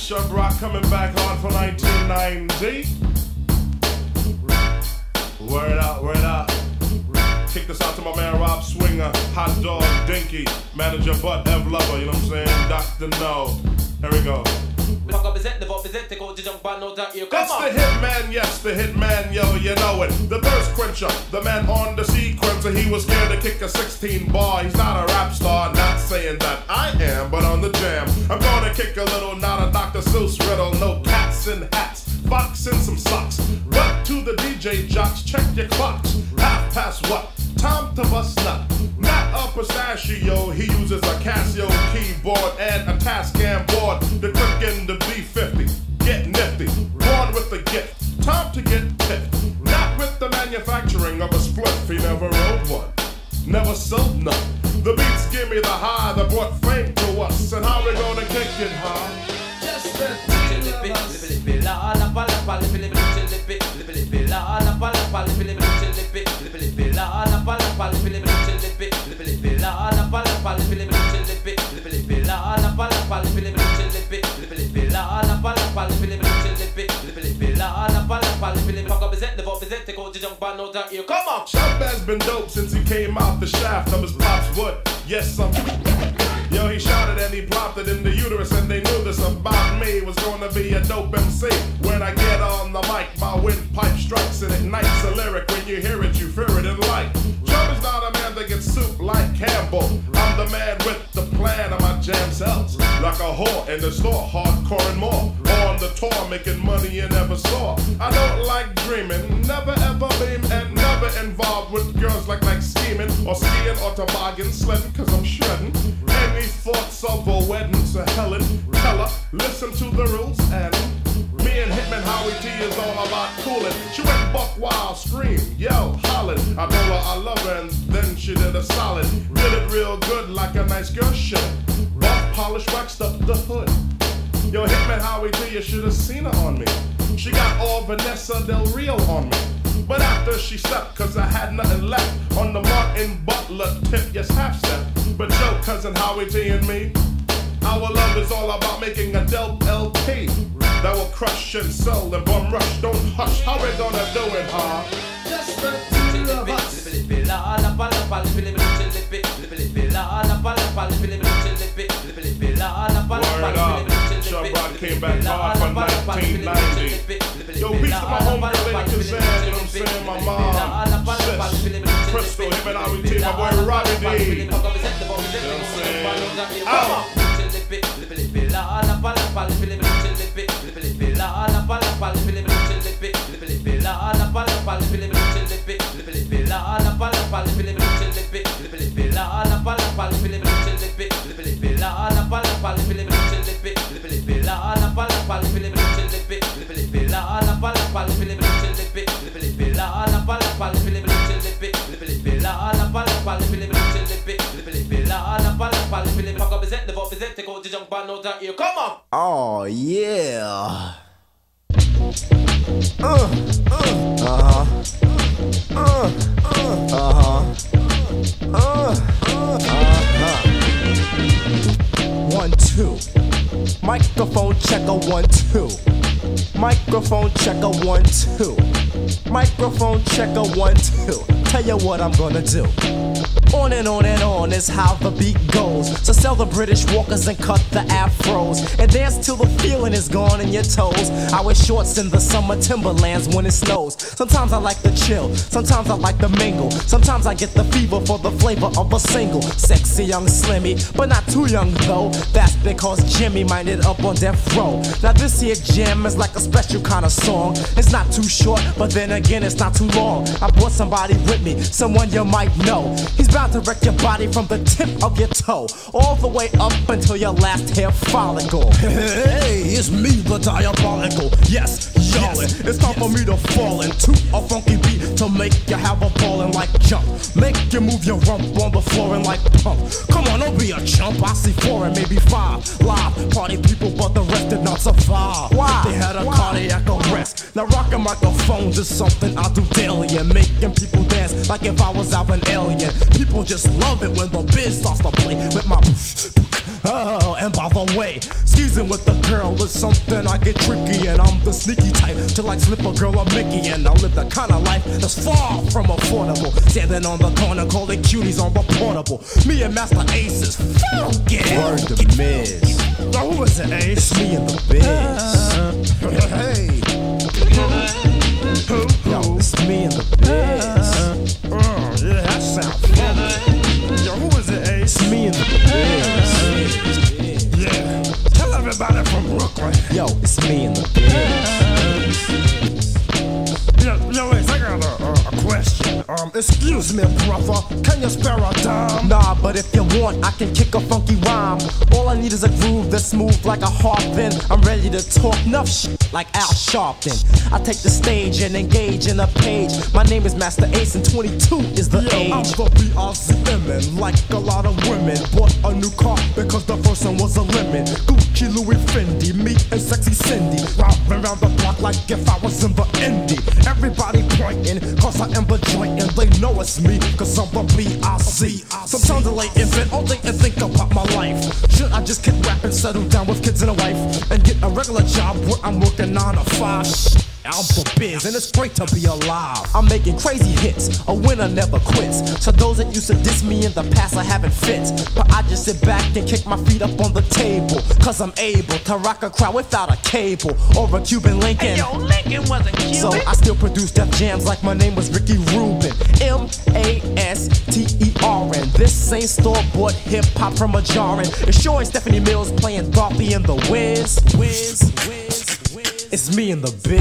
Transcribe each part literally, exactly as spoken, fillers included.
Chub Rock coming back hard for nineteen ninety. Word out, word out. Kick this out to my man Rob Swinger, Hot Dog, Dinky, Manager Butt, Ev Lover, you know what I'm saying? Doctor No. Here we go. It's the hitman, yes, the hitman, yo, you know it. The thirst quencher, the man on the sequencer. He was scared to kick a sixteen bar. He's not a rap star, not saying that I am, but on the jam, I'm gonna kick a little, not a Doctor Seuss riddle. No cats in hats, fox in some socks. But to the D J jocks, check your clocks. Half past what? Time to bust nut. Not a pistachio, he uses a Casio keyboard and a Tascam board. The click in the B fifty, get nifty. Born with the gift, time to get tipped. Not with the manufacturing of a spliff, he never rode one, never sold none. The beats give me the high that brought fame to us. And how we gonna kick it, huh? Just the Come on! Chub has been dope since he came out the shaft of his pop's wood. Yes, I'm. Yo, he shouted and he plopped it in the uterus, and they knew this about me was gonna be a dope M C. When I get on the mic, my windpipe strikes and ignites a lyric. When you hear it, you fear it and like. Chub is not a man that gets soup like Campbell. I'm the man with the plan of my jam cells. Like a whore in the store, hardcore and more. On the tour, making money you never saw. I don't like dreaming, never ever beam, and never involved with girls like like scheming or skiing or toboggan sledding, cause I'm shredding. Any thoughts of a wedding to Helen Keller, listen to the rules, and me and Hitman Howie T is all about cooling. She went buck wild, scream, yell, hollering. I told her I love her and then she did a solid. Did it real good like a nice girl should. Buff, polished, waxed up the hood. Yo, Hitman Howie T, you should have seen her on me. She got all Vanessa Del Rio on me. But after she stepped, cause I had nothing left on the Martin Butler tip, yes, half step. But yo, cousin Howie T and me, our love is all about making a dope L P that will crush and sell and bum rush. Don't hush, how we gonna do it, huh? Just the two of us. Word up, Chub Rock came back hard for nineteen ninety. Yo, peace to my home girl, Lady Kazan, you know what I'm saying? My mom, sis, Crystal, him and Howie T, my boy Robbie D. You know what I'm saying? Out! Oh yeah. Uh, uh, uh-huh. Uh, uh, uh-huh. Uh, uh, uh-huh. One, two. Microphone checker, one, two. Microphone checker, one, two. Microphone checker, one, two. Tell you what I'm gonna do. On and on and on is how the beat goes. So sell the British walkers and cut the afros, and dance till the feeling is gone in your toes. I wear shorts in the summer timberlands when it snows. Sometimes I like the chill, sometimes I like the mingle. Sometimes I get the fever for the flavor of a single. Sexy young Slimmy, but not too young though. That's because Jimmy minded up on death row. Now this here jam is like a special kind of song. It's not too short, but then again it's not too long. I brought somebody with me, someone you might know. He's bound to wreck your body from the tip of your toe all the way up until your last hair follicle. Hey, it's me, the diabolical. Yes, yallin'. It's time for me to fall into a funky beat to make you have a ballin' like jump. Make you move your rump on the floor and like pump. Come on, don't be a chump. I see four and maybe five live party people, but the rest did not survive. Why? They had a Why? cardiac arrest. Now rockin' microphones is something I do daily, and making people dance like if I was out an alien. People just love it when the biz starts to play with my. Oh, and by the way, excuse Teasing with the girl is something I get tricky, and I'm the sneaky type to like slip a girl a Mickey. And I live the kind of life that's far from affordable. Standing on the corner calling cuties on the portable. Me and Master Ace is funky. Word to Miz. Yo, who is it, Ace? It's me and the Biz. Hey. Yo, it's me and the Biz. Oh, yeah, that sounds funky. Yo, who is it, Ace? It's me and the Biz. Yeah. Tell everybody from Brooklyn. Yo, it's me and the Biz. Yo, yo, Ace, I got a, a, a question. Um, excuse me, brother, can you spare a dime? Nah, but if you want, I can kick a funky rhyme. All I need is a groove that's smooth like a harp. Then I'm ready to talk enough shit like Al Sharpton. I take the stage and engage in a page. My name is Master Ace and twenty-two is the Yo, age. I'm the B R C M N, like a lot of women. Bought a new car because the first one was a lemon. Gucci, Louis, Fendi, me and sexy Cindy. Robbing around the block like if I was in the indie. Everybody pointing, cause I am the joint and they know it's me, cause I'm the B I C. Sometimes I lay in bed all day and think about my life. Should I just kick rap and settle down with kids and a wife and get a regular job where I'm working nine to five? I'm for biz and it's great to be alive. I'm making crazy hits, a winner never quits. So those that used to diss me in the past I haven't fit. But I just sit back and kick my feet up on the table, cause I'm able to rock a crowd without a cable or a Cuban Lincoln. Hey, yo, Lincoln wasn't Cuban. So I still produce Def Jams like my name was Ricky Rubin. M A S T E R N. This ain't store-bought hip-hop from a jarring. It's sure ain't Stephanie Mills playing Dorothy in the Wiz. Wiz, Wiz, Wiz. It's me and the Biz.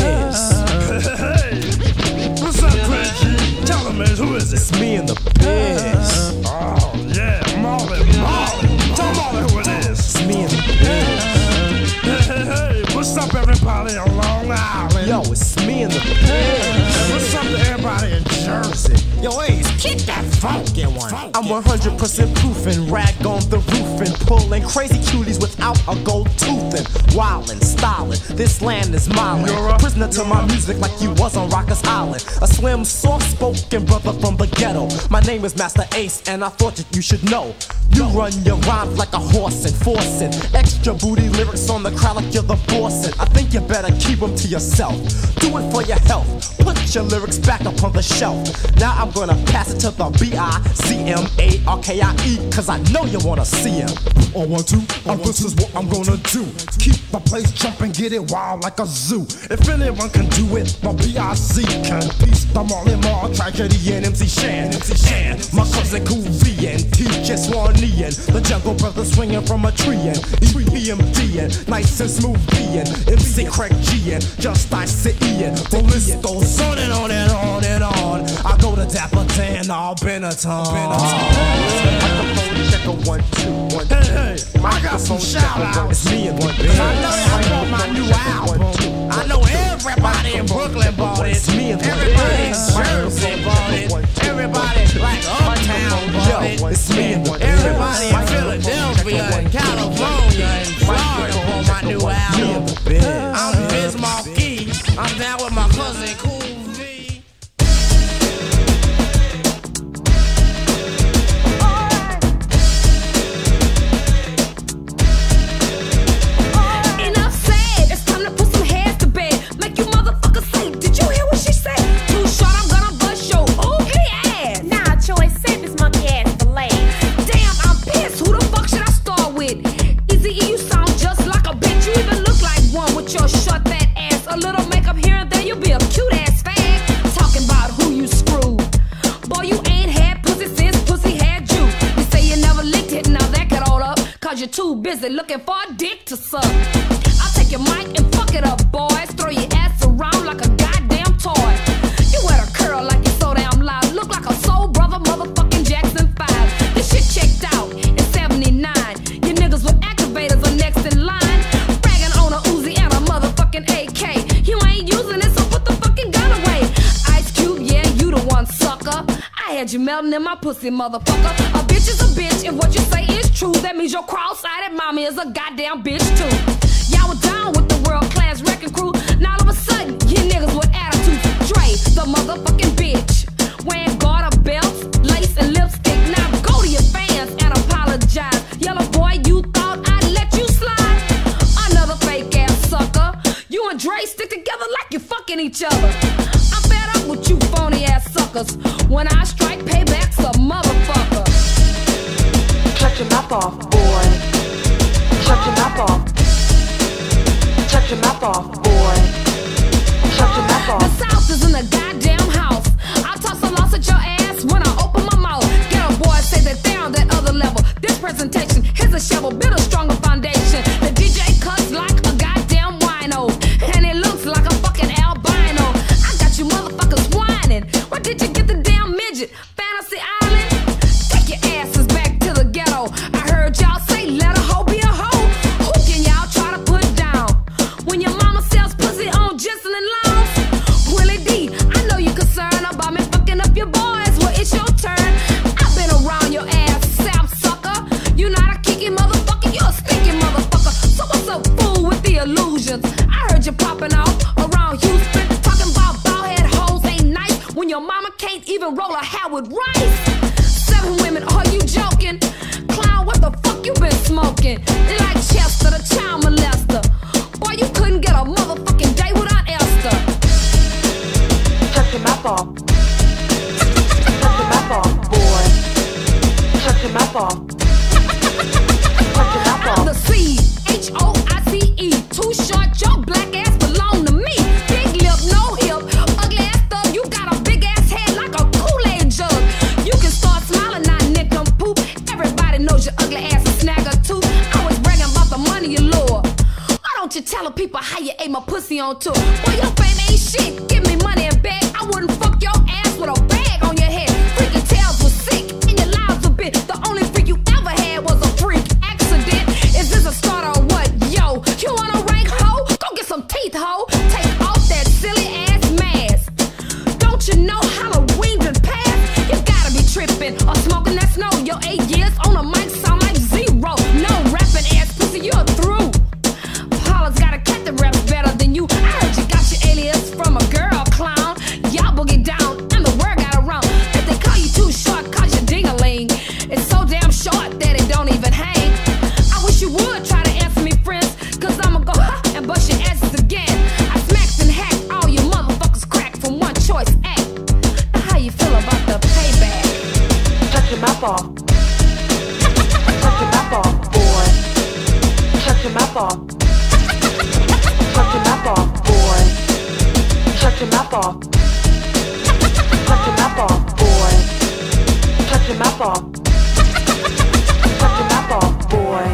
Hey, what's up, Reggie? Tell them, man, who is it? It's me and the Biz. Oh, yeah, Marley, Marley. Tell Marley who it is. It's me and the Biz. Hey, hey, hey, what's up, everybody on Long Island? Yo, it's me and the Biz. What's up to everybody in Jersey? Yo, Ace, kick that funky one. I'm one hundred percent proof and rag on the roof and pulling crazy cuties without a gold tooth and wildin', stylin'. This land is mine. Prisoner to my music like you was on Rikers Island. A slim, soft-spoken brother from the ghetto. My name is Master Ace and I thought that you should know. You run your rhymes like a horse and forcing extra booty lyrics on the crowd like you're the boss. And I think you better keep them to yourself. Do it for your health. Put your lyrics back up on the shelf. Now I'm gonna pass it to the B I C M A R K I E, cause I know you wanna see him. On one, two, and this is what I'm gonna do. Keep my place jumping, get it wild like a zoo. If anyone can do it, my B I C can. Peace, the Marley Marl, Tragedy, and M C Shan. M C Shan, my cousin Cool V and T J Swanee and the Jungle Brothers swinging from a tree and E P M D and Nice and Smooth B and M C Craig G and Just I C E and the list goes on and on and on and on. I go to Dapper Dan, all Benetton. Microphone checker one, two, one, two. Hey, hey, I got some shout outs. It's me and one Biz. I know that I bought my new album. I know everybody in Brooklyn bought it. It's me and one Everybody in Biz. Jersey bought it. Everybody like Uptown bought it. It's me and one Biz. Everybody in Philadelphia and California and Florida bought my new album. I'm Biz Marquis. I'm down with my cousin Cool V. Enough said, it's time to put some heads to bed. Make you motherfuckers say, did you hear what she said? Too short, I'm gonna bust your ugly ass. Nah, choice, save this monkey ass for last. Damn, I'm pissed, who the fuck should I start with? Easy E, you sound just like a bitch. You even look like one with your short fat ass. A little makeup here and there, you'll be a cute ass fag. Talking about who you screwed. Boy, you ain't had pussy since pussy had you. You say you never licked it, now that could hold up. Cause you're too busy looking for a dick to suck. I'll take your mic and fuck it up, boys. Throw your ass around like a goddamn toy. You wear a curl like you're so damn loud. Look like a soul brother motherfucking Jackson five. This shit checked out in seventy-nine. You niggas with activators are next in line. Bragging on a Uzi and a motherfucking A K. You ain't using it, so put the fucking gun away. Ice Cube, yeah, you the one, sucker. I had you melting in my pussy, motherfucker. A bitch is a bitch, if what you say is true, that means your cross-eyed mommy is a goddamn bitch too. Y'all were down with the world-class wrecking crew. Now all of a sudden, you niggas with attitude. Dre, the motherfucking bitch, wearing garter belts, lace and lipstick. Now go to your fans and apologize. Yellow boy, you thought I'd let you slide? A Shut your mouth off. Shut your mouth off, boy. Shut your mouth off. The South is in the goddamn house. I toss a loss at your ass when I open my mouth. Get a boy, say that they're on that other level. This presentation, here's a shovel, build a stronger foundation. The D J cuts like a goddamn wino, and it looks like a fucking albino. I got you motherfuckers whining. Where did you get the damn midget? Fantasy Island? Take your asses back to the ghetto. I heard y'all say let a hoe be a hoe. Who can y'all try to put down? When your mama sells pussy on Jensen and Lounge? Willie D, I know you concerned about me fucking up your boys. Well, it's your turn. I've been around your ass, sap sucker. You not a kicky motherfucker, you a stinky motherfucker. So what's up, fool, with the illusions? I heard you popping off around Houston, talking about bald head hoes ain't nice when your mama can't even roll her hair with rice. Seven women, are you joking? Clown, what the fuck you been smoking? They like Chester, the child molester. Boy, you couldn't get a motherfucking day without Esther. Shut your mouth off. Shut your mouth off, boy. Shut your mouth off. Shut your mouth I'm off. the C, H O I C E. Too short, your black ass belong to me. Big lip, no hip, ugly ass thug. You got a big ass head like a Kool-Aid jug. You can start smiling, not nick and poop. Everybody knows your ugly ass a snagger too. Always bragging about the money you lure. Why don't you tell the people how you ate my pussy on tour? Boy, your fame ain't shit. Give me money and bag. I wouldn't fuck your ass with a bag on your head. Freaky tails was sick and your lives a bit. The only freak you ever had was a freak accident. Is this a start or what? Yo, you wanna rank hoe? Go get some teeth, hoe. Take off that silly ass mask. Don't you know Halloween done passed? You gotta be tripping or smoking that snow. Your eight years on the mic sound like zero. No rapping ass pussy, you're through. Paula's got a cat that raps better than you. I heard you got your alias from a girl, clown. Y'all boogie down and the word got around. If they call you too short, cause you're ding-a-ling. It's so damn short that it don't even hang. I wish you would try to answer me, friends, cause I'ma go ha and bust your asses again. I smacked and hacked all you motherfuckers crack from one choice act. Now how you feel about the payback? Shut your mouth off. Shut your mouth off, boy. Shut your mouth off. Shut your mouth off, boy. Shut your mouth off. Shut your mouth off, boy. Shut your mouth off. Shut your mouth off, boy.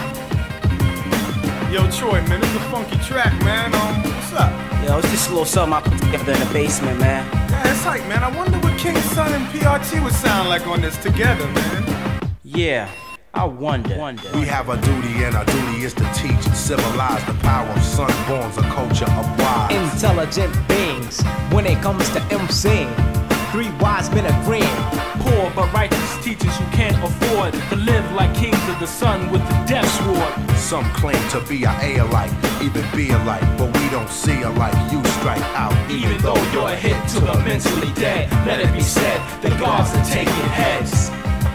Yo, Troy, man, this is a funky track, man. Um, what's up? Yo, it's just a little something I put together in the basement, man. Yeah, it's hype, man. I wonder what King's Son and P R T would sound like on this together, man. Yeah, I wonder. wonder. We have a duty, and our duty is to teach and civilize the power of sun borns, a culture of wise. Intelligent beings when it comes to emceeing. Three wise men agreeing. Poor but righteous teachers who can't afford to live like kings of the sun with the death sword. Some claim to be a A-alike, even be alike, but we don't see alike. You strike out, Even though you're a hit to the mentally dead, let it be said, the gods are taking heads.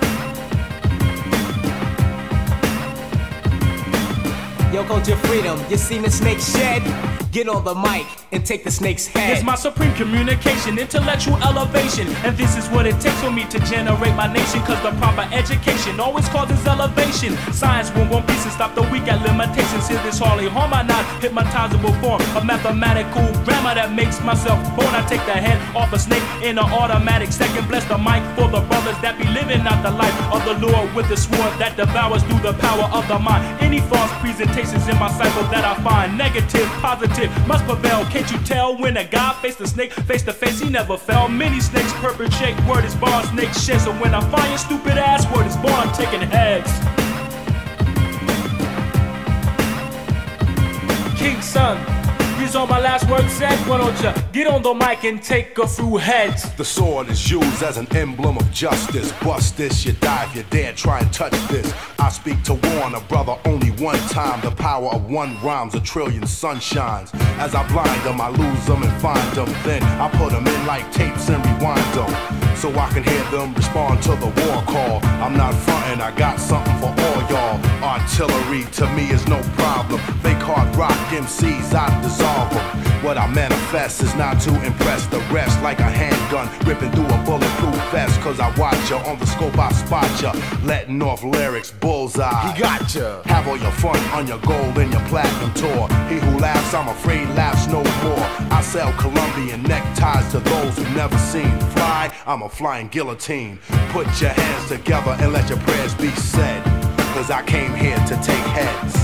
Yo, culture freedom, you seen the snake shed? Get on the mic and take the snake's head. It's my supreme communication, intellectual elevation. And this is what it takes for me to generate my nation. Cause the proper education always causes elevation. Science will one piece and stop the weak at limitations. Hear this hardly harm I not hypnotizable form of mathematical grammar that makes myself born. I take the head off a snake in an automatic second. Bless the mic for the brothers that be living out the life of the Lord with the sword that devours through the power of the mind. Any false presentations in my cycle that I find negative, positive must prevail. Can't you tell when a guy faced a snake face to face, he never fell. Many snakes perpetrate, word is born, snake shit. So when I find your stupid ass, word is born, I'm taking heads. King's Son, these are my last words said. Why don't you get on the mic and take a few heads? The sword is used as an emblem of justice. Bust this, you die if you dare try and touch this. I speak to warn a brother only one time. The power of one rhymes a trillion sunshines. As I blind them, I lose them and find them. Then I put them in like tapes and rewind them, so I can hear them respond to the war call. I'm not frontin', I got something for all y'all. Artillery to me is no problem. Fake hard rock M Cs, I dissolve them. What I manifest is not to impress the rest. Like a handgun ripping through a bulletproof vest. Cause I watch ya, on the scope I spot ya, letting off lyrics, bullseye. He got ya. Have all your fun on your gold and your platinum tour. He who laughs, I'm afraid laughs no more. I sell Colombian neckties to those who never seen fly. I'm a flying guillotine. Put your hands together and let your prayers be said. Cause I came here to take heads.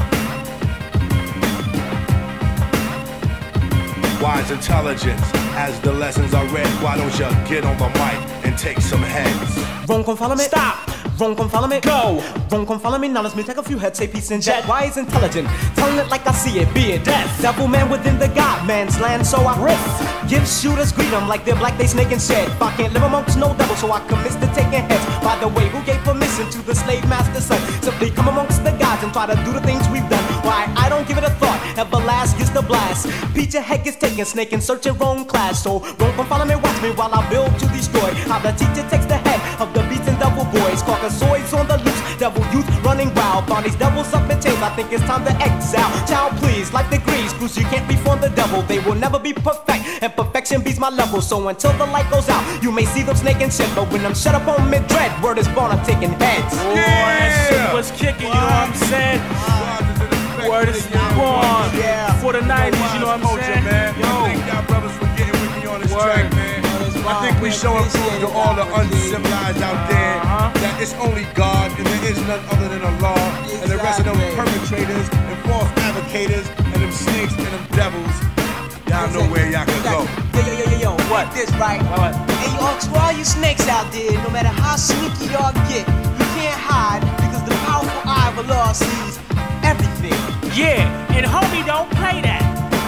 Wise intelligence, as the lessons are read, why don't you get on the mic and take some heads? Wrong, come follow me. Stop. Wrong, come follow me. Go. Wrong, come follow me. Now let's me take a few heads, say peace and jet. Wise, intelligent, telling it like I see it, be it death. Devil man within the God man's land, so I riff. Give shooters greet them like they're black, they snake and shed. If I can't live amongst no devil, so I commit to taking heads. By the way, who gave permission to the slave master's son? Simply come amongst the gods and try to do the things we've done. Why, I don't give it a thought. Everlast gets the blast. Peach your head gets taken, snake and searching wrong class. So don't come follow me, watch me while I build to destroy. How the teacher takes the head of the beats and devil boys. Caucasoids on the loose, devil youth running wild. Found these devils up in chains, I think it's time to exile. Child, please, like degrees, Bruce, you can't be from the devil. They will never be perfect, and perfection beats my level. So until the light goes out, you may see them snake and shit. But when I'm shut up on mid-dread, word is born, I'm taking heads. Boy, that shit was kicking, you know what I'm saying? Word is born. Yeah. For the nineties, you know what I'm saying? Man. Yo. I thank y'all brothers for getting with me on this Word. track, man. I think we showing proof to all the uncivilized out there uh-huh. that it's only God and there is none other than Allah. Exactly. And the rest of them perpetrators and false advocators and them snakes and them devils. Y'all know where y'all can go. Yo, yo, yo, yo, yo, What? This right. What? Hey, y'all, to all you snakes out there, no matter how sneaky y'all get, you can't hide because the powerful eye of Allah sees everything. Yeah, and homie, don't play that.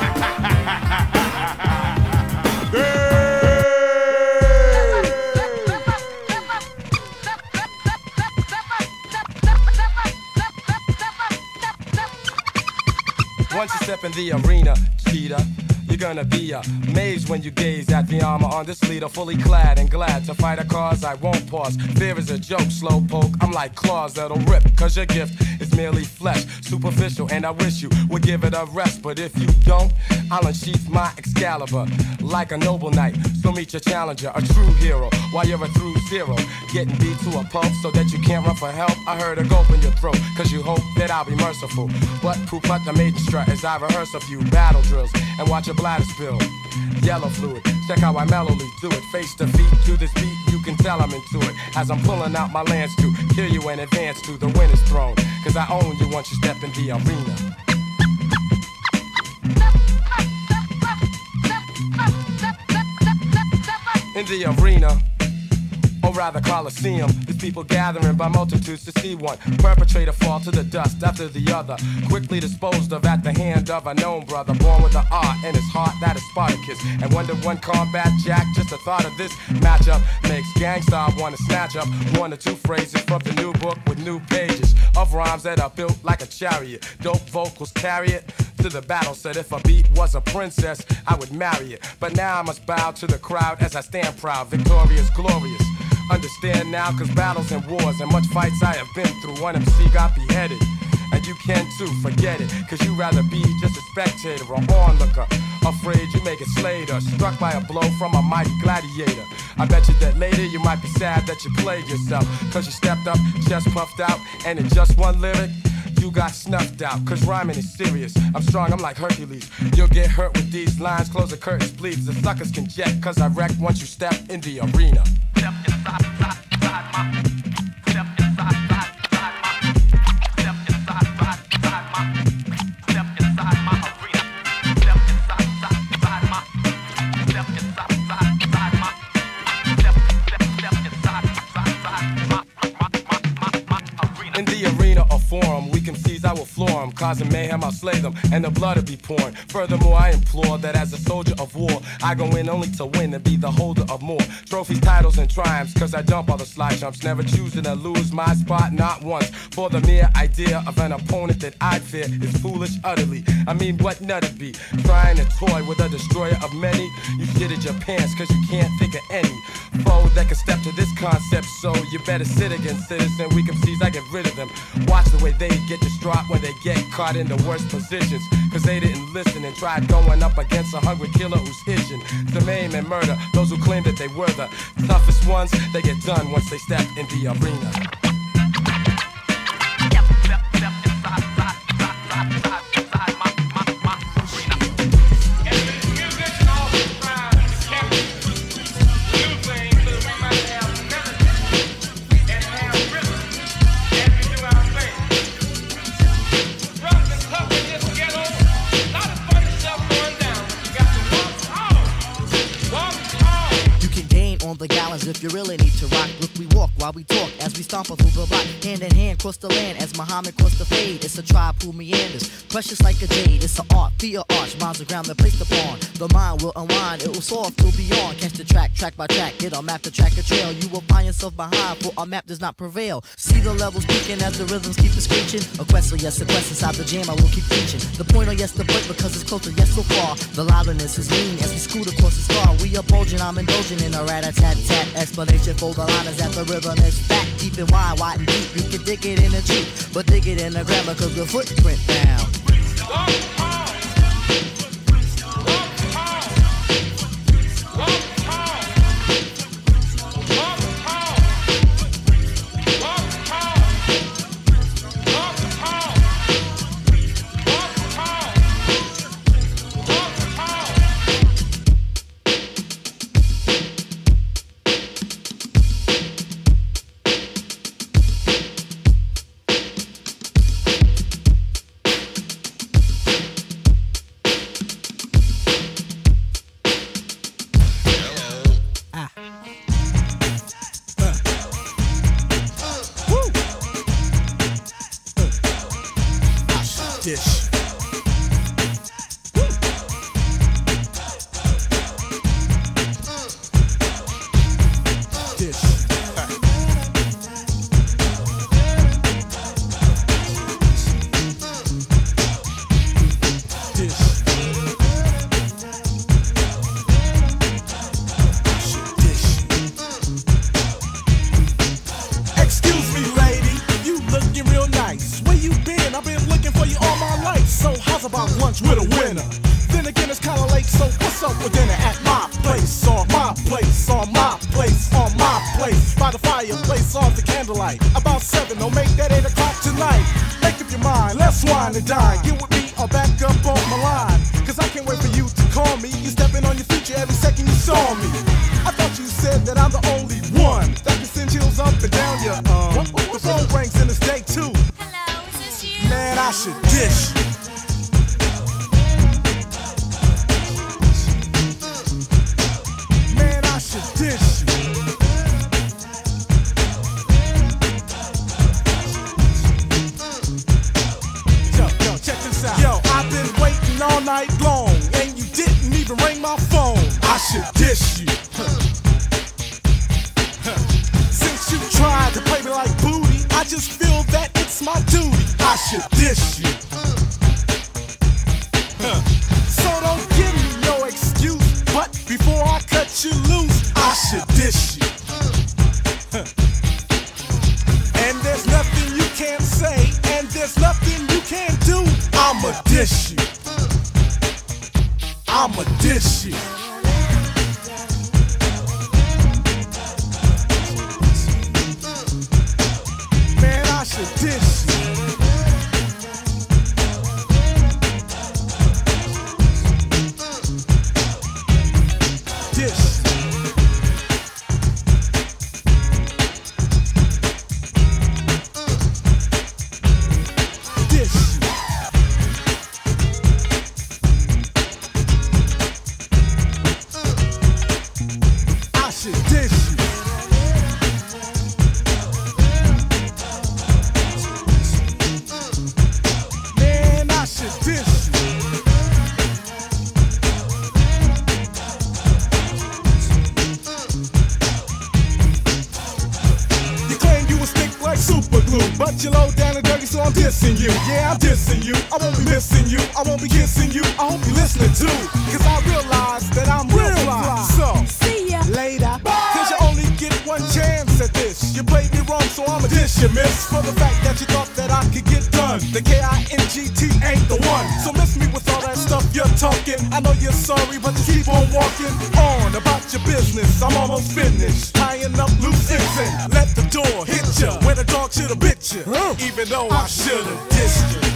Once you step in the arena, cheetah, you're gonna be amazed when you gaze at the armor on this leader, fully clad and glad to fight a cause I won't pause. Fear is a joke, slow poke, I'm like claws that'll rip, cause your gift is merely flesh, superficial, and I wish you would give it a rest. But if you don't, I'll unsheath my Excalibur like a noble knight. So meet your challenger, a true hero, while you're a through zero, getting beat to a pulp so that you can't run for help. I heard a gulp in your throat, cause you hope that I'll be merciful. But poop out the maiden strut as I rehearse a few battle drills and watch your bladder spill yellow fluid. Check how I mellowly do it, face to feet to this beat. You can tell I'm into it as I'm pulling out my lance to kill you in advance to the winner's throne. Cause I own you once you step in the arena. In the arena, or rather Coliseum, there's people gathering by multitudes to see one perpetrator fall to the dust after the other, quickly disposed of at the hand of a known brother, born with an art in his heart that is Spartacus. And one to one combat jack, just the thought of this matchup makes gangsta wanna snatch up one or two phrases from the new book with new pages of rhymes that are built like a chariot. Dope vocals carry it to the battle. Said if a beat was a princess, I would marry it. But now I must bow to the crowd as I stand proud, victorious, glorious. Understand now, cause battles and wars and much fights I have been through. One M C got beheaded, and you can too, forget it. Cause you rather be just a spectator or onlooker, afraid you may get slayed or struck by a blow from a mighty gladiator. I bet you that later you might be sad that you played yourself, cause you stepped up, chest puffed out, and in just one lyric you got snuffed out. Cause rhyming is serious, I'm strong, I'm like Hercules. You'll get hurt with these lines, close the curtains please. The suckers can jet, cause I wreck once you step in the arena. Step inside, inside, inside my, step inside, inside, inside my, step inside, inside, inside my, step inside my arena. Step inside, inside, inside my, step inside, inside, inside my, step, step, step inside, inside, inside my, my, my, my, my arena. In the arena or forum, we can seize, I will floor them, causing mayhem, I'll slay them, and the blood will be pouring. Furthermore, I implore that as a soldier of war, I go in only to win and be the holder of more trophies, titles, and triumphs, cause I jump all the slide jumps, never choosing to lose my spot, not once. For the mere idea of an opponent that I'd fear is foolish utterly. I mean, what nut'd be trying to toy with a destroyer of many? You shitted your pants cause you can't think of any foe that can step to this concept, so you better sit against citizen. We can seize, I get rid of them. Watch the the way they get distraught when they get caught in the worst positions. Cause they didn't listen and tried going up against a hungry killer who's itching to maim and murder those who claim that they were the toughest ones. They get done once they step in the arena. The gallons if you really need to rock. Look, we walk while we talk as we stomp through the block. Hand in hand, cross the land as Muhammad crossed the fade. It's a tribe who meanders, precious like a jade. It's an art, be a arch, miles of ground that placed upon. The mind will unwind, it will soar through beyond. Catch the track, track by track, get a map to track a trail. You will find yourself behind, for our map does not prevail. See the levels peaking as the rhythms keep it screeching. A quest, oh yes, a quest inside the jam, I will keep reaching. The point, oh yes, the point, because it's closer, yes, so far. The loudness is lean as we scoot across the star. We are bulging, I'm indulging in a rat-a-tat-tat. Explanation for the line is that the rhythm is fat, deep and wide, wide and deep. You can dig it in the Jeep, but dig it in the grammar, cause the footprint down. But you low down and dirty, so I'm dissing you. Yeah, I'm dissing you. I won't be missing you. I won't be kissing you. I hope you're listening too. Cause I realize that I'm real fly. So, see ya later. Bye. Cause you only get one chance. said this. You played me wrong, so I'ma dish you, miss. For the fact that you thought that I could get done. The K I N G T ain't the one. So miss me with all that stuff you're talking. I know you're sorry, but just keep on walking on about your business. I'm almost finished. Tying up loose ends and let the door hit ya. Where the dog should've bit ya. Even though I should've dissed ya.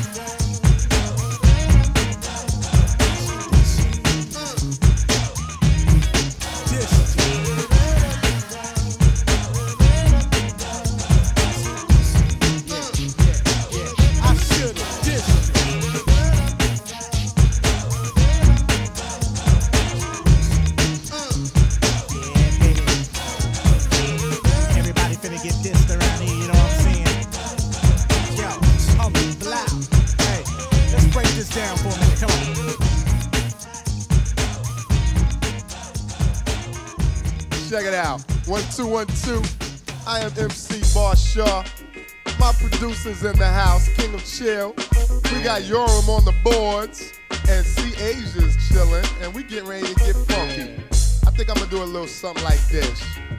Check it out. One, two, one, two. I am M C Bar Shaw. My producer's in the house, King of Chill. We got Yoram on the boards, and C Asia's chilling, and we getting ready to get funky. I think I'm gonna do a little something like this.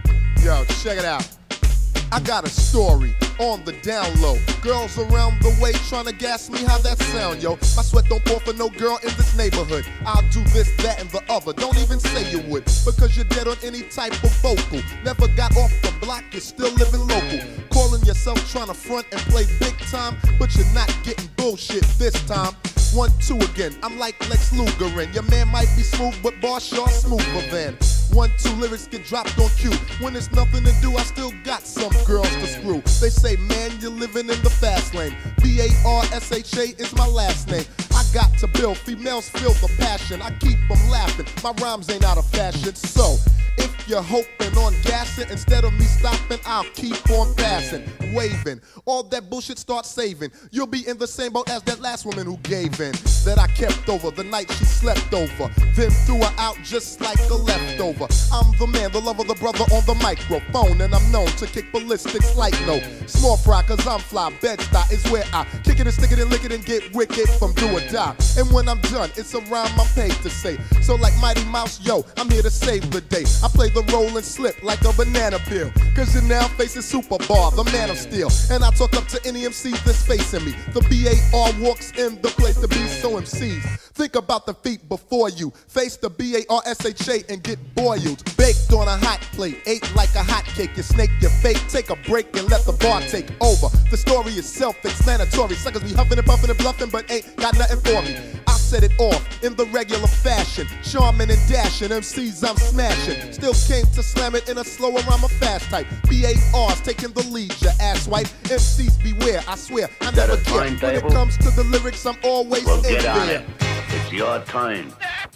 Yo, check it out. I got a story on the down low. Girls around the way trying to gas me, how that sound, yo? My sweat don't pour for no girl in this neighborhood. I'll do this, that, and the other. Don't even say you would, because you're dead on any type of vocal. Never got off the block, you're still living local. Calling yourself trying to front and play big time, but you're not getting bullshit this time. One, two again, I'm like Lex Luger, and your man might be smooth, but Bar Shaw smoother than. One, two lyrics get dropped on cue. When there's nothing to do, I still got some girls to screw. They say, man, you're living in the fast lane. B A R S H A is my last name. I got to build, females feel the passion. I keep them laughing, my rhymes ain't out of fashion. So, if you're hoping on gassing, instead of me stopping, I'll keep on passing, waving. All that bullshit start saving. You'll be in the same boat as that last woman who gave in, that I kept over the night she slept over, then threw her out just like a leftover. I'm the man, the lover, the brother on the microphone, and I'm known to kick ballistics like no small fry, cause I'm fly. Bed-Stuy is where I kick it and stick it and lick it and get wicked from do or die. And when I'm done, it's a rhyme I'm paid to say. So like Mighty Mouse, yo, I'm here to save the day. I play the roll and slip like a banana peel, cause you're now facing Super Bar, the man of steel. And I talk up to any M C that's facing me. The B A R walks in the place to be, so M Cs think about the feet before you. Face the B A R S H A and get boiled. Baked on a hot plate, ate like a hot cake. You snake your fate, take a break and let the bar take over. The story is self-explanatory. Suckers be huffing and puffing and bluffing, but ain't got nothing for me. I set it off in the regular fashion, charming and dashing. M Cs I'm smashing. Still came to slam it in a slower rhyme, a fast type. B A R's taking the lead, your ass white. M Cs beware, I swear, I never care. When it comes to the lyrics, I'm always well, in get on there. it. It's your time.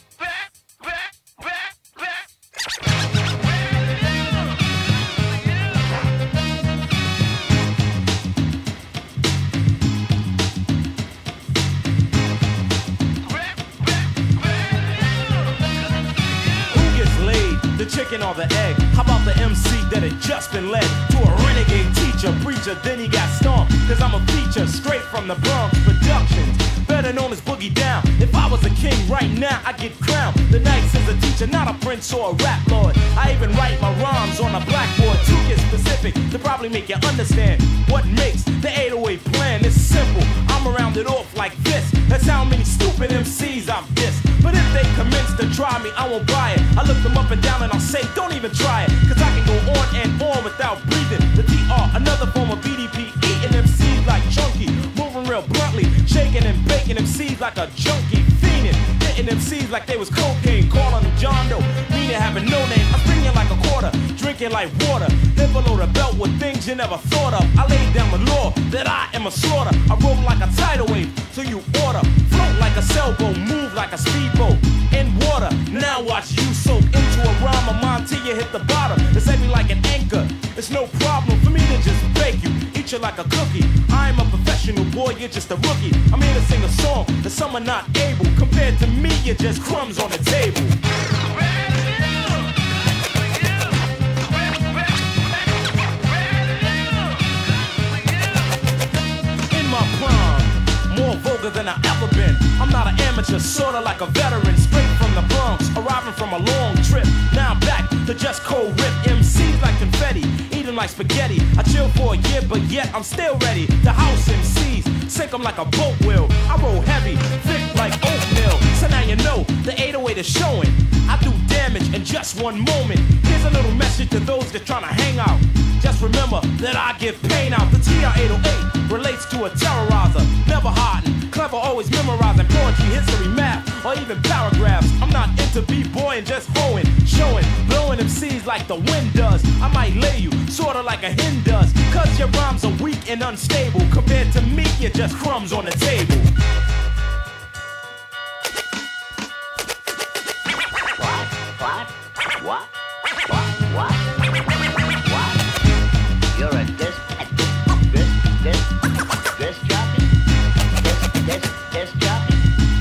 The chicken or the egg? How about the M C that had just been led to a renegade teacher, preacher, then he got stomped? Cause I'm a feature straight from the Bronx Productions, better known as Boogie Down. If I was a king right now, I'd get crowned. The Knights is a teacher, not a prince or a rap lord. I even write my rhymes on a blackboard to get specific, to probably make you understand what makes the eight oh eight plan. It's simple, I'm around it off like this. That's how many stupid M Cs I've dissed. But if they commence to try me, I won't buy it. I look them up and down and I'll say, don't even try it, cause I can go on and on without breathing. The D R, another form of B D P, eating M Cs like chunky, moving real bluntly, shaking and baking M Cs like a junkie, fiending, hitting M Cs like they was cocaine, calling them John Doe, meaning having no name. I'm springing like a quarter, drinking like water, live below the belt with things you never thought of. I laid down the law that I am a slaughter. I roll like a tidal wave, so you order, float like a sailboat, move like a speedboat in water. Now watch you soak into a rhyme of mine till you hit the bottom. It's heavy like an anchor. It's no problem for me to just bake you, eat you like a cookie. I'm a professional boy, you're just a rookie. I'm here to sing a song that some are not able. Compared to me, you're just crumbs on the table. In my prime, more vulgar than I've ever been. I'm not an amateur, sorta like a veteran, straight from the Bronx, arriving from a long trip. Now I'm back to just cold rip M Cs like confetti, eating like spaghetti. I chill for a year, but yet I'm still ready to house M Cs, sink them like a boat will. I roll heavy, thick like oatmeal. So now you know the eight oh eight is showing. I do damage in just one moment. Here's a little message to those that tryna hang out. Just remember that I give pain out. The T R eight oh eight relates to a terrorizer, never hiding, clever, always memorizing poetry, history, math, or even paragraphs. I'm not into b-boy and just hoeing, showing, blowing M Cs like the wind does. I might lay you, sorta like a hen does, cause your rhymes are weak and unstable. Compared to me, you're just crumbs on the table. What? What? What? What? What? You're a disc, disc, disc, disc jockey? Disc, disc, disc jockey?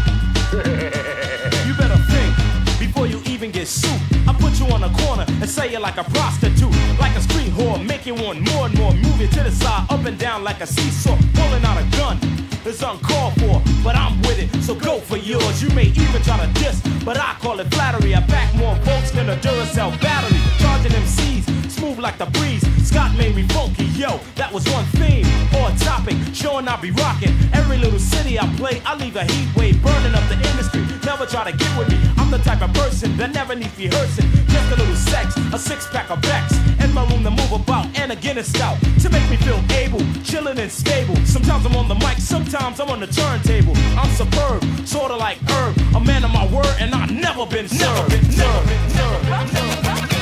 You better think before you even get sued. I put you on a corner and say you're like a prostitute, like a street whore, make you want more and more. Move it to the side, up and down like a seesaw, pulling out a gun. It's uncalled for, but I'm with it, so go for yours. You may even try to diss, but I call it flattery. I pack more votes than a Duracell battery, charging M Cs, smooth like the breeze. Scott made me funky, yo, that was one theme or a topic, showing I be rocking. Every little city I play, I leave a heat wave burning up the industry. Never try to get with me, I'm the type of person that never needs rehearsing. Just a little sex, a six-pack of Bex, in my room to move about, and a Guinness stout to make me feel able, chilling and stable. Sometimes I'm on the mic, sometimes I'm on the turntable. I'm superb, sorta like Herb, a man of my word, and I've never been served. Never been served. Never been served.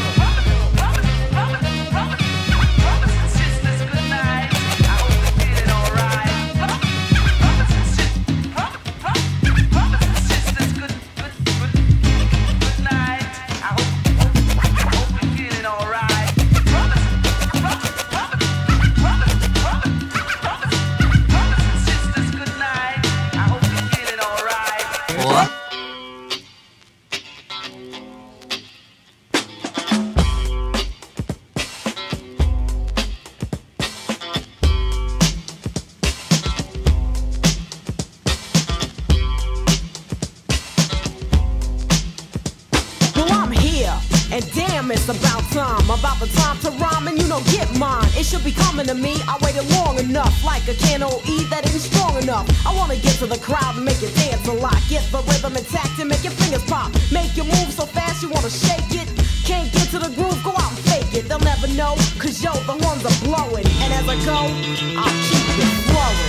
It's about time, about the time to rhyme and you know get mine. It should be coming to me, I waited long enough, like a can O E that isn't strong enough. I wanna get to the crowd and make you dance a lot, get the rhythm intact and make your fingers pop, make you move so fast you wanna shake it. Can't get to the groove, go out and fake it. They'll never know, cause yo, the horns are blowing, and as I go, I'll keep it flowing.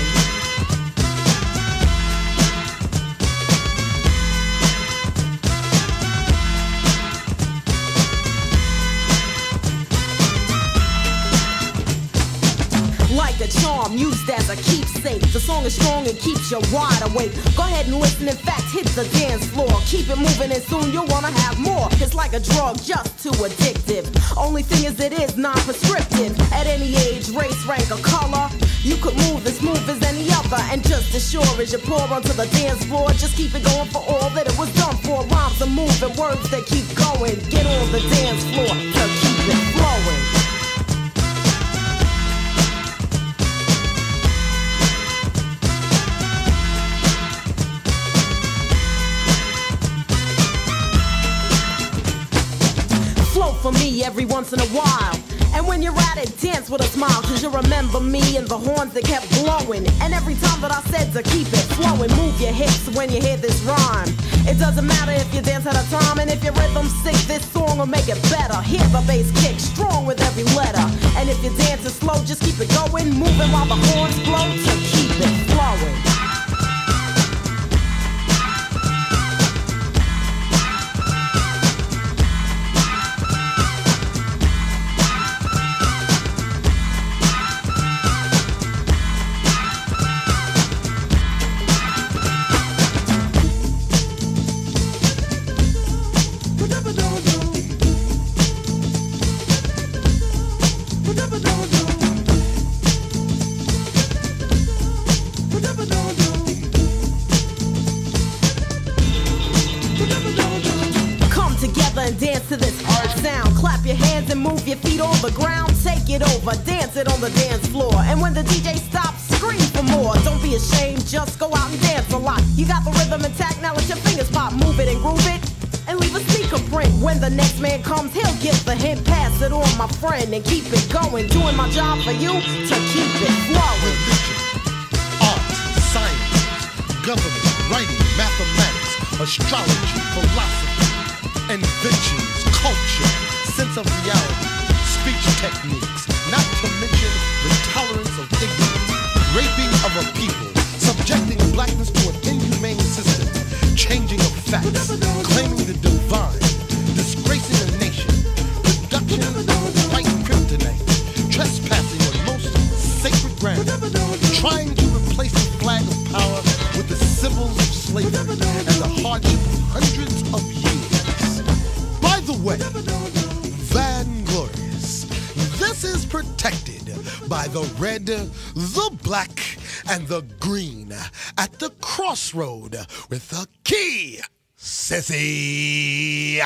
Like a charm, used as a keepsake. The song is strong and keeps you wide awake. Go ahead and listen, in fact, hit the dance floor. Keep it moving and soon you'll wanna have more. It's like a drug, just too addictive. Only thing is it is non-prescriptive. At any age, race, rank, or color, you could move as smooth as any other. And just as sure as you pour onto the dance floor, just keep it going for all that it was done for. Rhymes are moving, words that keep going. Get on the dance floor to keep it flowing. For me every once in a while, and when you're at it, dance with a smile, cause you remember me and the horns that kept blowing. And every time that I said to keep it flowing, move your hips when you hear this rhyme. It doesn't matter if you dance at a time, and if your rhythm's sick, this song will make it better. Hear the bass kick strong with every letter, and if you're dancing slow, just keep it going, moving while the horns blow to keep it flowing. And dance to this hard sound. Clap your hands and move your feet on the ground. Take it over, dance it on the dance floor. And when the D J stops, scream for more. Don't be ashamed, just go out and dance a lot. You got the rhythm intact, now let your fingers pop. Move it and groove it. and leave a sneaker print. When the next man comes, he'll get the hint. Pass it on, my friend, and keep it going. Doing my job for you to keep it flowing. Art, science, government, writing, mathematics, astrology, philosophy, inventions, culture, sense of reality, speech techniques, not to mention the tolerance of ignorance, raping of a people, subjecting blackness to an inhumane system, changing of facts, claiming the divine, disgracing a nation, production of white kryptonite, trespassing on most sacred ground, trying to replace the flag of power with the symbols of slavery and the hardship of hundreds of years. By the way, Vanglorious, this is protected by the red, the black, and the green at the crossroad with the key, sissy.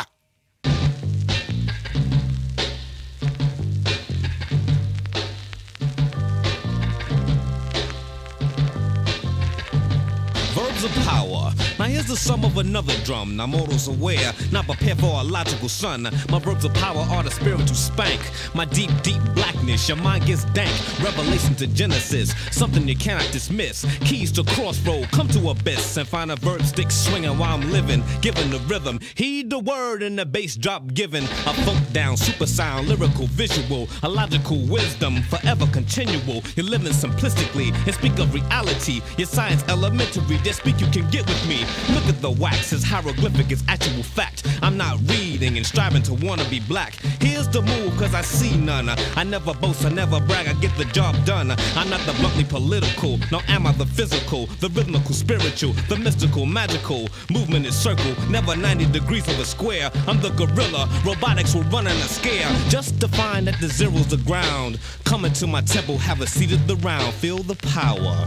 Verbs of power. Now here's the sum of another drum. Now mortals aware, not prepared for a logical sun. My verbs of power are the spiritual spank. My deep, deep blackness, your mind gets dank. Revelation to Genesis, something you cannot dismiss. Keys to crossroad, come to abyss and find a verb stick swinging while I'm living. Giving the rhythm, heed the word and the bass drop given. A funk down, super sound, lyrical, visual, a logical wisdom, forever continual. You're living simplistically and speak of reality. Your science elementary, just speak you can get with me. Look at the wax, it's hieroglyphic, it's actual fact. I'm not reading and striving to wanna be black. Here's the move, cause I see none. I never boast, I never brag, I get the job done. I'm not the bluntly political, nor am I the physical, the rhythmical, spiritual, the mystical, magical. Movement is circle, never ninety degrees of a square. I'm the gorilla, robotics will run in a scare. Just to find that the zero's the ground. Coming to my temple, have a seat at the round, feel the power.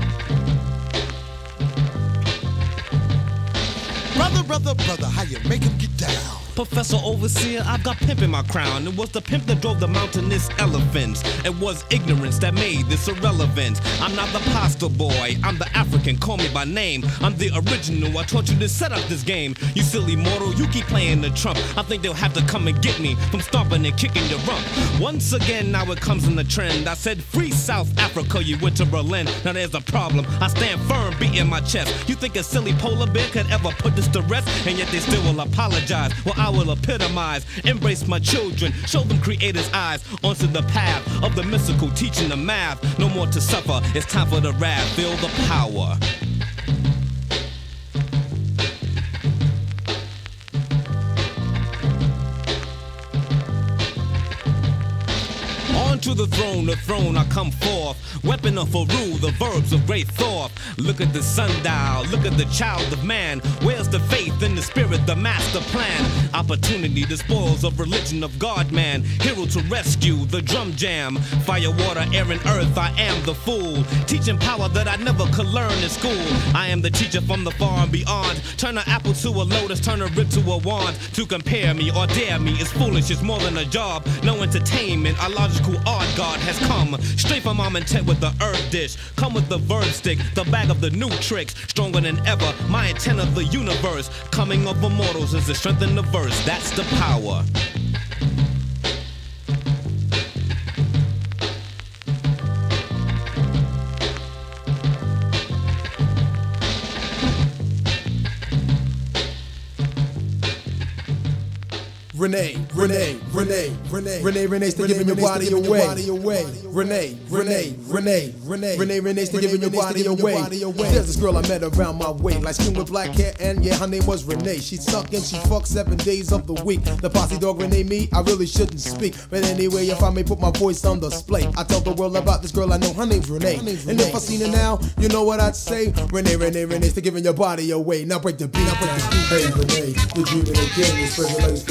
Brother, brother, brother, how you make him get down? Professor Overseer, I've got pimp in my crown. It was the pimp that drove the mountainous elephants. It was ignorance that made this irrelevant. I'm not the pasta boy, I'm the African, call me by name. I'm the original, I taught you to set up this game. You silly mortal, you keep playing the trump. I think they'll have to come and get me from stomping and kicking your rump. Once again, now it comes in the trend. I said free South Africa, you went to Berlin. Now there's a problem, I stand firm, beating my chest. You think a silly polar bear could ever put this to rest? And yet they still will apologize. Well, I will epitomize, embrace my children, show them creator's eyes onto the path of the mystical, teaching the math. No more to suffer, it's time for the wrath, feel the power. To the throne, the throne I come forth. Weapon of Faru, the verbs of great thought. Look at the sundial, look at the child of man. Where's the faith in the spirit, the master plan? Opportunity, the spoils of religion of God, man. Hero to rescue, the drum jam. Fire, water, air, and earth, I am the fool. Teaching power that I never could learn in school. I am the teacher from the far and beyond. Turn an apple to a lotus, turn a rib to a wand. To compare me or dare me is foolish, it's more than a job. No entertainment, a logical art God has come. Straight from mom and tent with the herb dish. Come with the verb stick, the bag of the new tricks. Stronger than ever, my intent of the universe. Coming of immortals is the strength in the verse. That's the power. Renee, Renee, Renee, Renee, Renee, Renee, still giving your body away. Renee, Renee, Renee, Renee, Renee, Renee, still giving your body away. There's this girl I met around my way, light skin with black hair, and yeah, her name was Renee. She suck and she fuck seven days of the week. The posse dog Renee me, I really shouldn't speak, but anyway, if I may put my voice on display, I tell the world about this girl I know. Her name's Renee, and if I seen her now, you know what I'd say. Renee, Renee, Renee, still giving your body away. Now break the beat, now break the beat. Hey Renee, the dreaming again, you spread your legs forever, God.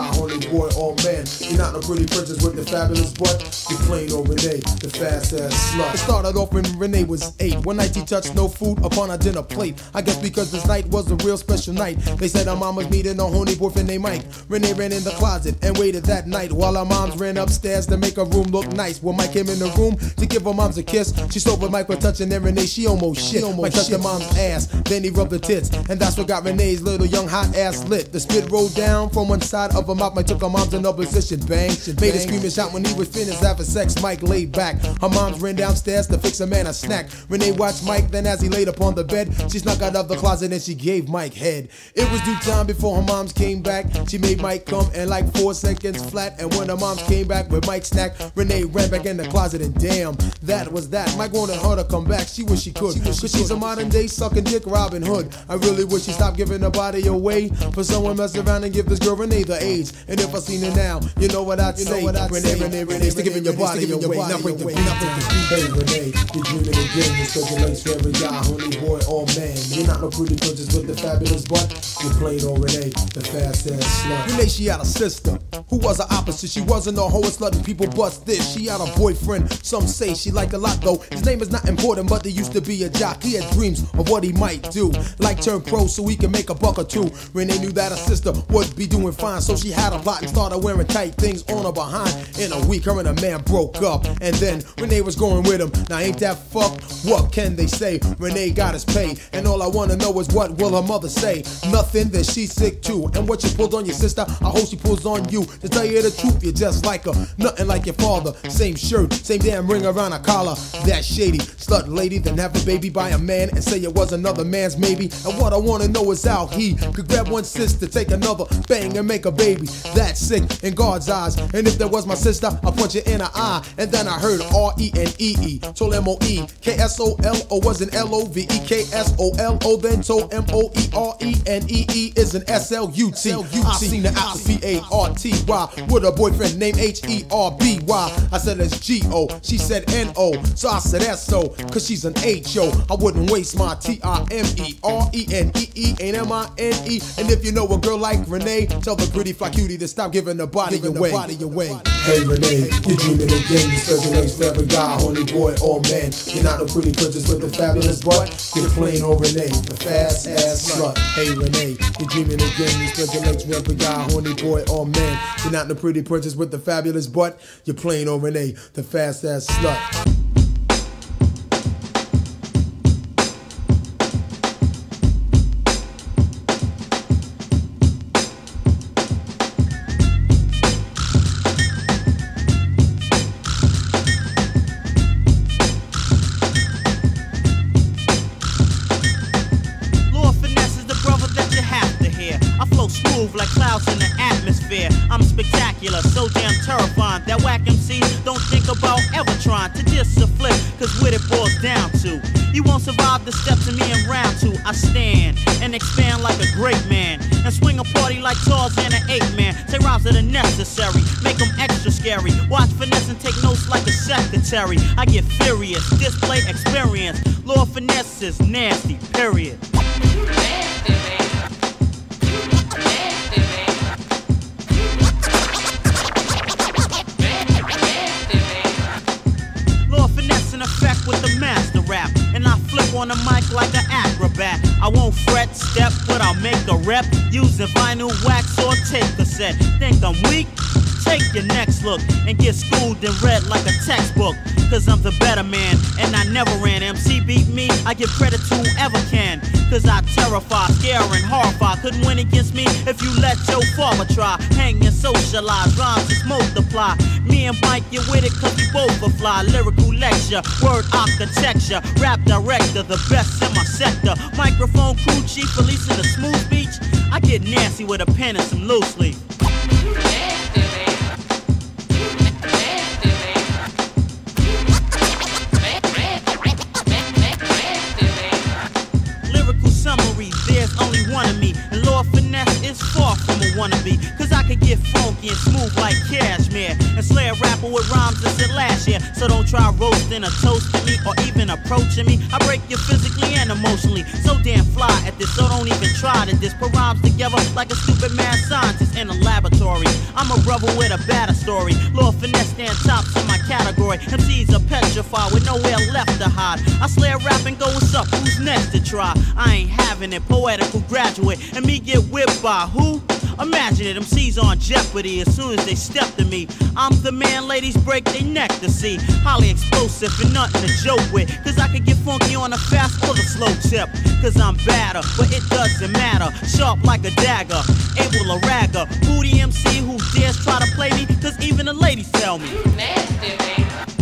horny boy, all man. You're not no pretty princess with the fabulous butt. You're plain old Renee, the fast ass slut. It started off when Renee was eight. One night she touched no food upon her dinner plate. I guess because this night was a real special night. They said her mom was meeting a horny boyfriend named Mike. Renee ran in the closet and waited that night while her moms ran upstairs to make her room look nice. When Mike came in the room to give her moms a kiss, she saw what Mike was touching and Renee, she almost shit. Almost Mike touched her mom's ass, then he rubbed her tits, and that's what got Renee's little young hot ass lit. The spit rolled down from one side of her mouth. Mike took her mom's in a position, bang. Made her scream and shout when he was finished having sex. Mike laid back. Her moms ran downstairs to fix a man a snack. Renee watched Mike, then as he laid upon the bed, she snuck out of the closet and she gave Mike head. It was due time before her moms came back. She made Mike come in like four seconds flat, and when her moms came back with Mike's snack, Renee ran back in the closet and damn, that was that. Mike wanted her to come back, she wish she could, cause she's a modern day sucking dick Robin Hood. I really wish she stopped giving her body away for someone mess around and give this girl Renee the AIDS. And if I seen her now, you know what I'd say. Renee, Renee, Renee, stick giving your body away. Now break the beat, now break the beat. Hey Renee, you're dreaming again. You're circulates for every guy, honey boy, all man. You're not no pretty princess with the fabulous butt. You're plain old Renee, the fast ass slut. Renee, she had a sister who was the opposite. She wasn't a hoe, slutty people bust this. She had a boyfriend, some say she liked a lot though. His name is not important, but there used to be a jock. He had dreams of what he might do, like turn pro so he can make a buck or two. Renee knew that her sister would be doing fine, so she had a plot and started wearing tight things on her behind. In a week, her and a man broke up, and then Renee was going with him. Now ain't that fucked? What can they say? Renee got his pay, and all I wanna know is what will her mother say? Nothing, that she's sick too. And what you pulled on your sister, I hope she pulls on you. To tell you the truth, you're just like her, nothing like your father. Same shirt, same damn ring around her collar. That shady slut lady, then have a baby by a man and say it was another man's maybe. And what I wanna know is how he could grab one sister, take another, bang and make a baby. That's sick in God's eyes. And if that was my sister, I'll punch it in her eye. And then I heard R E N E E, told M O E, K S O L O wasn't L O V E, K S O L O, then told M O E R E N E E is an S L U T. I seen the apple P A R T Y with a boyfriend named H E R B Y. I said it's G O, she said N O, so I said S O, cause she's an H O. I wouldn't waste my T I M E R E N E E, ain't M I N E. And if you know a girl like Renee, tell the pretty fly cutie to stop giving her body away. Hey Renee, you're dreaming again. You circulate for every guy, horny boy, all man. You're not a pretty princess with a fabulous butt. You're plain old Renee, the fast ass slut. Hey Renee, you're dreaming again. You circulate for every guy, horny boy, all man. You're not the pretty princess with the fabulous butt. You're plain old Renee, the fast ass slut. Like clouds in the atmosphere, I'm spectacular, so damn terrifying that whack M Cs don't think about ever trying to diss or flip, cause what it boils down to, you won't survive the steps of me in round two. I stand and expand like a great man, and swing a party like Tarzan and Ape Man. Say rhymes that are necessary, make them extra scary. Watch finesse and take notes like a secretary. I get furious, display experience. Lord Finesse is nasty, period. With the master rap, and I flip on the mic like an acrobat. I won't fret, step, but I'll make a rep using vinyl wax or tape cassette. Think I'm weak? Take your next look and get schooled and read like a textbook. Cause I'm the better man, and I never ran. M C beat me, I give credit to whoever can. Cause I terrify, scare, and horrify. Couldn't win against me if you let your father try. Hang and socialize, rhymes just multiply. Me and Mike, you with it cause we both are fly. Lyrical lecture, word architecture, rap director, the best in my sector. Microphone crew chief, releasing a smooth speech. I get nasty with a pen and some loose leaf. Lyrical summary, there's only one of me, and Lord Finesse is far from a wanna be. Cause I could get funky and smooth like cashmere. And slay a rapper with rhymes that said last year. So don't try roasting or toasting me or even approaching me. I break you physically and emotionally. So damn fly at this, so don't even try to diss. Put rhymes together like a stupid mad scientist in a laboratory. I'm a brother with a better story. Lord Finesse stand tops in my category. M Cs are petrified with nowhere left to hide. I slay a rap and go, what's up, who's next to try? I ain't having it, poetical graduate. And me get whipped by who? Imagine it, M Cs on jeopardy as soon as they step to me. I'm the man ladies break their neck to see. Highly explosive and nothing to joke with. Cause I can get funky on a fast or the slow tip. Cause I'm badder, but it doesn't matter. Sharp like a dagger, able to ragger. Booty M C who dares try to play me. Cause even the ladies tell me nasty, baby.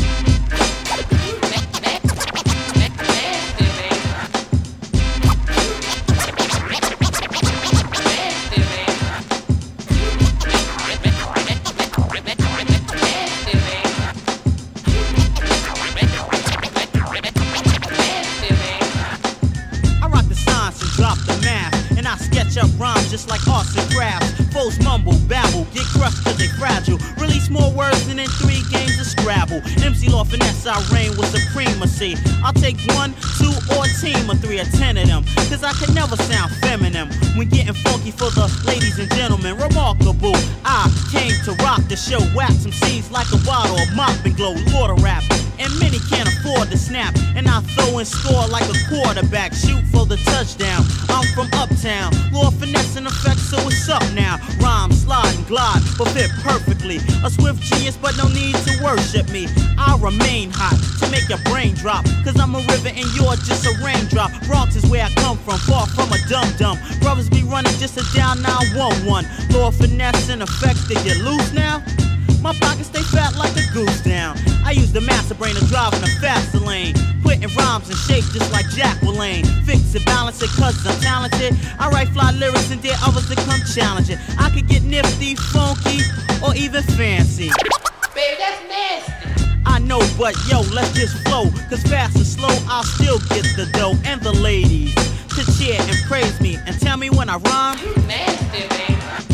Up rhymes just like arts and crafts. Foes mumble, babble, get crushed cause they fragile. Release more words than in three games of Scrabble. M C Law Finesse, I reign with supremacy. I'll take one, two, or a team of three or ten of them. Cause I can never sound feminine when getting funky for the ladies and gentlemen. Remarkable, I came to rock the show. Wax some seeds like a bottle of mop and glow. Water rap, and many can't afford to snap. And I throw and score like a quarterback. Shoot for the touchdown. I'm from uptown. Lord Finesse in effect, so what's up now? Rhyme, slide, and glide, but fit perfectly. A swift genius, but no need to worship me. I remain hot to make your brain drop. Cause I'm a river and you're just a raindrop. Bronx is where I come from, far from a dum-dum. Brothers be running just a down nine one one. Lord Finesse in effect, to get loose now? My pockets stay fat like a goose down. I use the master brain to drive in a faster lane. Putting rhymes in shape just like Jacqueline. Fix it, balance it, cause I'm talented. I write fly lyrics and dare others to come challenge it. I could get nifty, funky, or even fancy. Baby, that's nasty. I know, but yo, let's just flow. Cause fast or slow, I'll still get the dough. And the ladies to cheer and praise me. And tell me when I rhyme. You nasty, baby.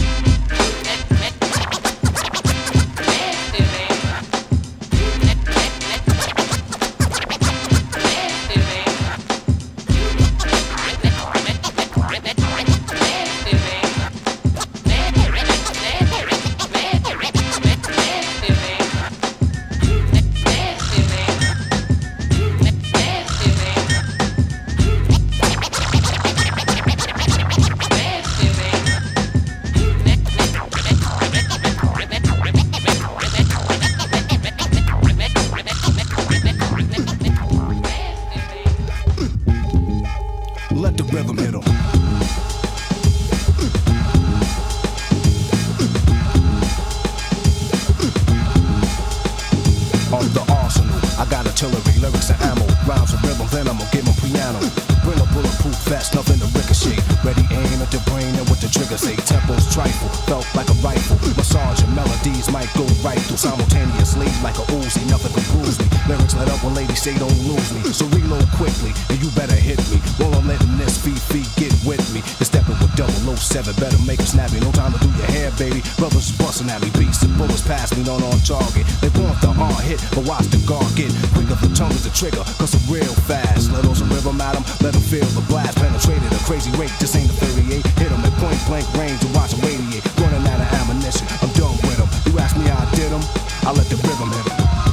Simultaneously, like a Uzi, nothing can bruise me. Lyrics let up when ladies say don't lose me. So reload quickly, and you better hit me. While I'm letting this feet feet get with me. And stepping with double oh seven, better make it snappy. No time to do your hair, baby. Brothers busting at me, beats and bullets pass me, not on target. They want the hard hit, but watch the guard get quicker. The tongue is the trigger, cause I'm real fast. Let those rhythm at 'em, let 'em feel the blast. Penetrated a crazy rate, this ain't a thirty-eight. Hit 'em at point blank range and watch 'em radiate. Running out of ammunition, I'm done with 'em. You ask me how I did 'em, I let the rhythm hit 'em.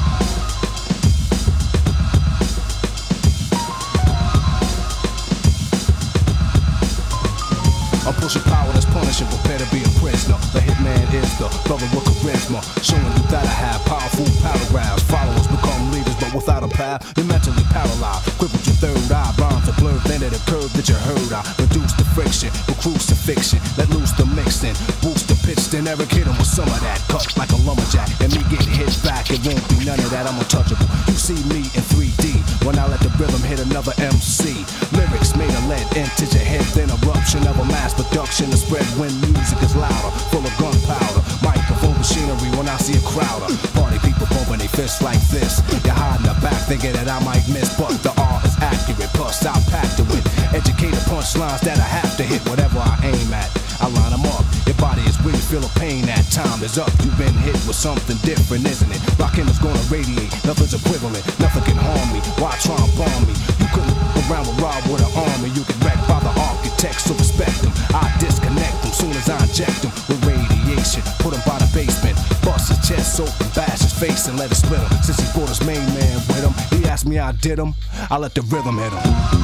I'm pushing power that's punishing, prepare to be a prisoner. The hitman is the brother with charisma, showing you that I have powerful paragraphs. Followers become leaders, but without a path, you're mentally paralyzed. Crippled your third eye, rhymes are blurred, then at a curve that you heard. I reduce the friction, with crucifixion, let loose the mixing, boost the pitch, then Eric hit him with some of that. Cut like a lumberjack, and me getting hit back, it won't be none of that, I'm untouchable. You see me in three D, when I let the rhythm hit another M C. Lyrics made a lead into your head, then eruption of a mass production to spread when music is louder, full of gunpowder. Microphone machinery when I see a crowder. Party people bumping their fists like this. You're hiding the back thinking that I might miss, but the R is accurate. Plus I packed it with educated punchlines that I have to hit. Whatever I aim at, I line them up. Your Your body is where you feel a pain. That time is up. You've been hit with something different, isn't it? Rockin' is gonna radiate. Nothing's equivalent. Nothing can harm me. Why try and bomb me? You couldn't around with Rob with an army. You get wrecked by the architects, so respect them. I disconnect them soon as I inject them with radiation. Put him by the basement. Bust his chest open, bash his face and let it split him. Since he brought his main man with him, he asked me how I did him. I let the rhythm hit him.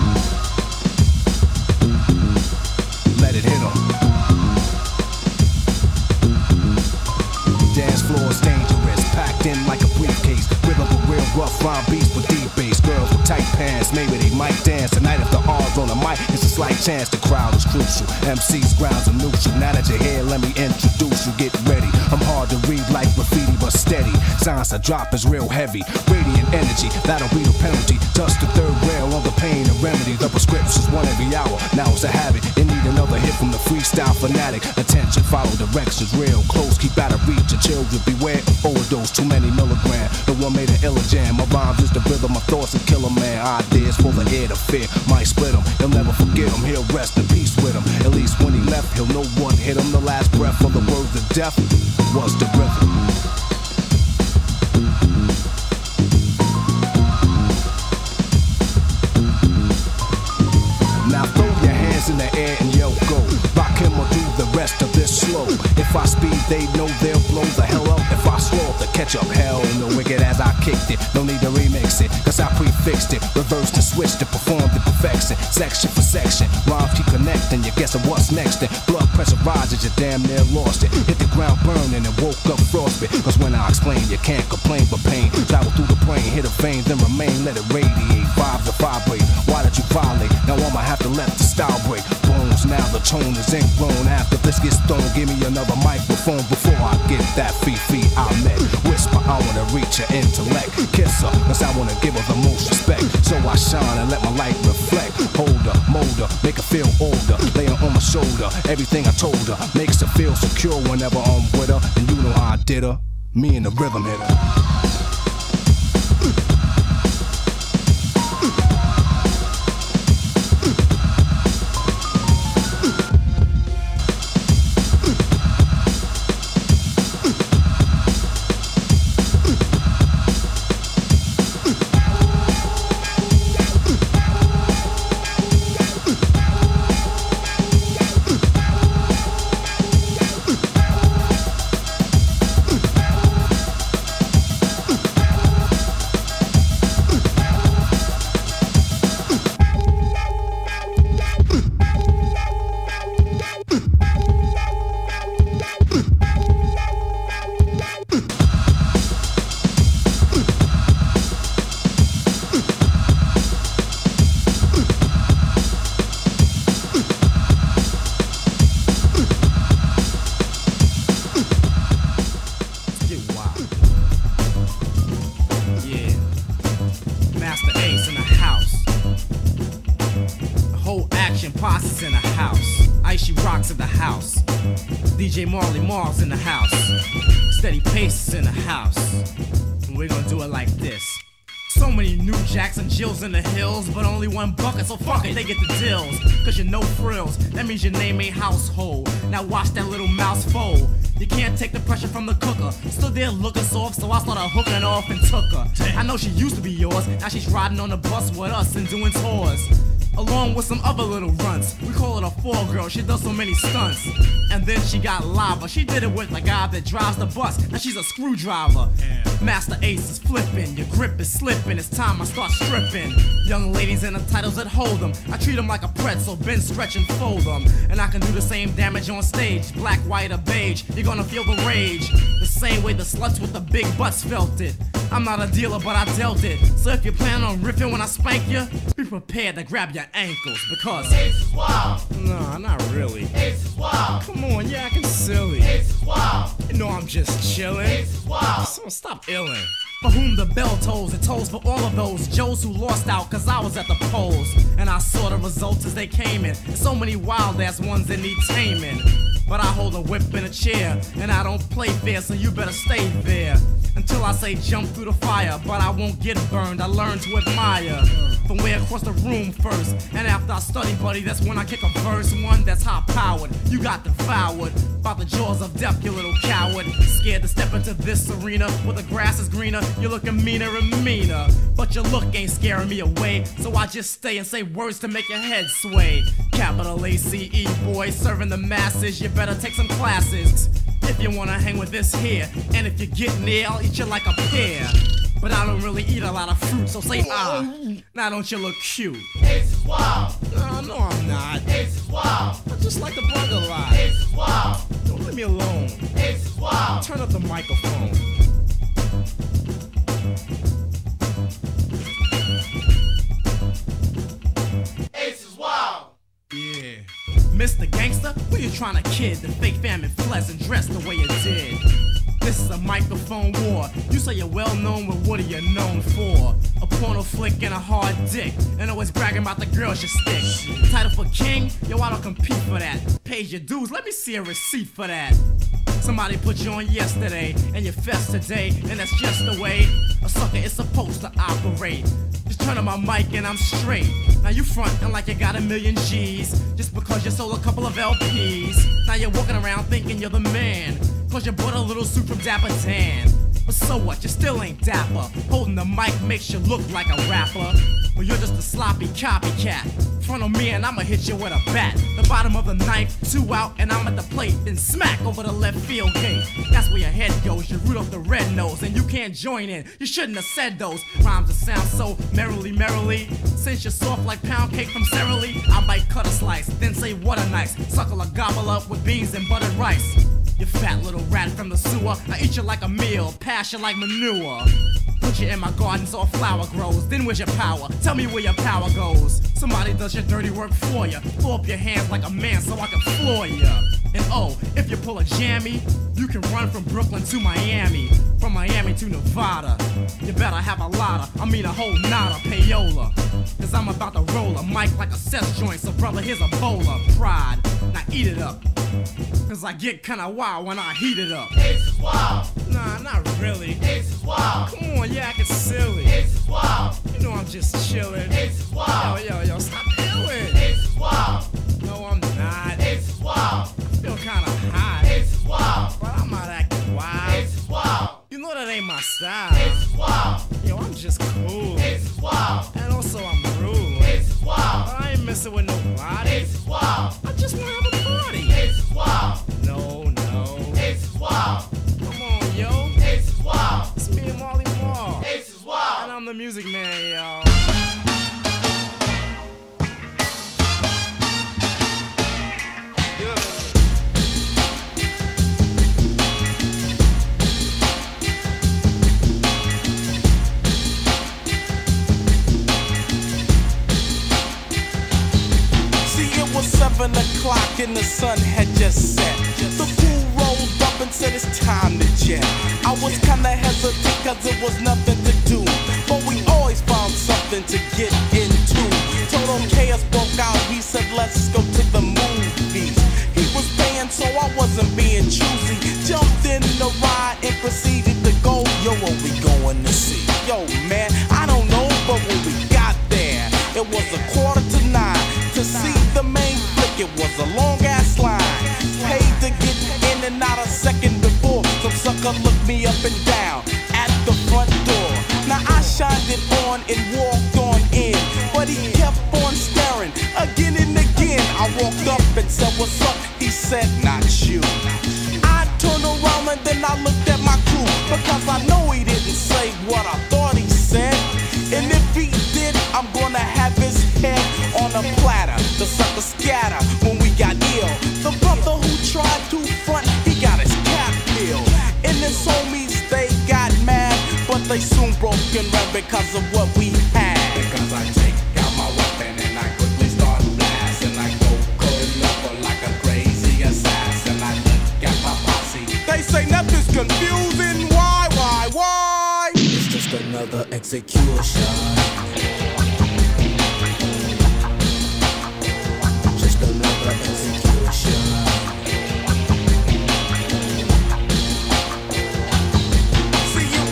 Let it hit him. Dance floor's dangerous, packed in like a briefcase. Rhythm a real rough rhyme beats with deep bass. Girls with tight pants, maybe they might dance tonight. If the R's on the mic, it's a slight chance. The crowd is crucial. M C's grounds are neutral. Now that you're here, let me introduce you. Get ready. I'm hard to read like graffiti, but steady. Signs I drop is real heavy. Radiant energy, that'll be the penalty. Just the third rail on the pain and remedy. The prescription's one every hour. Now it's a habit. You need another hit from the freestyle fanatic. Attention, follow directions real close. Keep out of reach. Your children beware of overdose. Too many milligram. The one made an iller jam. My rhymes is the rhythm. My thoughts and kill a man. Ideas for the air to fear. Might split him. He'll never forget him. He'll rest in peace with him. At least when he left, he'll know what hit him. The last breath of the words of death was the rhythm. Now throw your hands in the air and yo go. Rock him or do the rest of this slow. If I speed, they know they'll blow the hell up. If I slow up the catch up, hell no wicked as I kicked it. No need to remix it, cause I prefixed it. Reversed and switched to perform the perfection. Section for section, rhymes keep connecting. You're guessing what's next then. Blood pressure rises, you damn near lost it. Hit the ground burning and woke up frostbit. Cause when I explain, you can't complain but pain. Travel through the brain, hit a vein, then remain. Let it radiate, vibes to vibrate. Why did you violate? Now I'ma have to let the style break. Bones, now the tone is ingrown. After this gets thrown, give me another microphone before I get that Fifi I met. Whisper, I wanna reach her intellect. Kiss her, cause I wanna give her the most respect. So I shine and let my light reflect. Hold her, mold her, make her feel older. Lay her on my shoulder, everything I told her makes her feel secure whenever I'm with her. And you know how I did her, me and the rhythm hitter. Posse's in the house. Icy Rocks in the house. D J Marley Marl's in the house. Steady Pace is in the house. And we're gonna do it like this. So many New Jacks and Jills in the hills, but only one bucket, so fuck it, they get the deals. Cause you're no frills, that means your name ain't household. Now watch that little mouse fold. You can't take the pressure from the cooker. Still there looking soft, so I started hooking off and took her. I know she used to be yours, now she's riding on the bus with us and doing tours. Along with some other little runts. We call it a four girl, she does so many stunts. And then she got lava, she did it with the guy that drives the bus. Now she's a screwdriver. Master Ace is flipping, your grip is slipping, it's time I start stripping. Young ladies in the titles that hold them, I treat them like a pretzel, bend, stretch and fold them. And I can do the same damage on stage, black, white or beige, you're gonna feel the rage. The same way the sluts with the big butts felt it. I'm not a dealer, but I dealt it. So if you plan on riffing when I spank you, be prepared to grab your ankles, because Ace is wild. Nah, not really. Ace is wild. Come on, you're acting silly. Ace is wild. You know I'm just chilling. Ace is wild. So stop illing. For whom the bell tolls, it tolls for all of those Joes who lost out, cause I was at the polls. And I saw the results as they came in. There's so many wild ass ones that need taming. But I hold a whip and a chair, and I don't play fair, so you better stay there. until I say jump through the fire. But I won't get burned, I learn to admire from way across the room first. And after I study, buddy, that's when I kick a verse. One that's high powered, you got devoured by the jaws of death, you little coward. Scared to step into this arena where the grass is greener. You're looking meaner and meaner, but your look ain't scaring me away. So I just stay and say words to make your head sway. Capital A C E, boy, serving the masses. You better take some classes if you wanna hang with this here. And if you get near, I'll eat you like a pear. But I don't really eat a lot of fruit, so say ah. Now don't you look cute? Ace is wild. No, no, I'm not. Ace is wild. I just like to bug a lot. Ace is wild. Don't leave me alone. Ace is wild. Turn up the microphone. Ace is wild. Yeah. Mister Gangster, who you trying to kid? The fake fam in flesh and dress the way you did. This is a microphone war. You say you're well known, but what are you known for? A porno flick and a hard dick, and always bragging about the girls you stick. Title for king? Yo, I don't compete for that. Paid your dues, let me see a receipt for that. Somebody put you on yesterday, and you fest today, and that's just the way a sucker is supposed to operate. Just turn on my mic and I'm straight. Now you frontin' like you got a million G's, just because you sold a couple of L Ps. Now you're walking around thinking you're the man, cause you bought a little suit from Dapper Dan. But so what, you still ain't dapper. Holding the mic makes you look like a rapper, but you're just a sloppy copycat. Front of me and I'ma hit you with a bat. The bottom of the ninth, two out, and I'm at the plate. Then smack over the left field gate. That's where your head goes, you root up the red nose, and you can't join in. You shouldn't have said those rhymes that sound so merrily, merrily. Since you're soft like pound cake from Sara Lee, I might cut a slice, then say what a nice suckle a gobble up with beans and buttered rice. You fat little rat from the sewer, I eat you like a meal, pass you like manure. Put you in my garden so a flower grows, then where's your power? Tell me where your power goes. Somebody does your dirty work for you. Throw up your hands like a man so I can floor you. And oh, if you pull a jammy, you can run from Brooklyn to Miami, from Miami to Nevada. You better have a lotta, I mean a whole nada payola. Cause I'm about to roll a mic like a cess joint, so brother, here's a bowl of pride. Now eat it up, cause I get kinda wild when I heat it up. Ace is wild. Nah, not really. Ace is wild. Come on, yeah, acting silly. Ace is wild. You know I'm just chillin'. Ace is wild. Yo, yo, yo, stop illin'. Ace is wild. No, I'm not. Ace is wild. I feel kinda hot. Ace is wild. But I'm not acting wild. Ace is wild. You know that ain't my style. Ace is wild. Yo, I'm just cool. Ace is wild. And also I'm rude. Ace is wild. But I ain't messing with nobody. Ace is wild. I just wanna have a party. Ace is wild. No, no. Ace is wild. Come on, yo. Ace is wild. It's me and Marley Marl. Ace is wild. And I'm the music man, y'all. Seven o'clock and the sun had just set. The crew rolled up and said it's time to jet. I was kinda hesitant cause it was nothing to do, but we always found something to get into. Total chaos broke out, he said let's go to the movies. He was paying so I wasn't being choosy. Jumped in the ride and proceeded to go. Yo, what we going to see? Yo man, I don't know, but when we got there, it was a quarter to nine. To see the main flick, it was a long ass line. Paid to get in and out a second before some sucker looked me up and down at the front door. Now I shined it on and walked on in, but he kept on staring again and again. I walked up and said, what's up? He said, not you. I turned around and then I looked at my crew, because I know he didn't say what I thought he said. And if he did, I'm gonna have his head on a platter. The sucker scatter when we got ill. The brother who tried to front, he got his cap peeled. And his homies, they got mad, but they soon broke and ran because of what we had. Because I take out my weapon and I quickly start blasting. I go cutting up like a crazy assassin. I look at my posse. They say nothing's confusing. Why, why, why? It's just another execution. Just another execution. See, it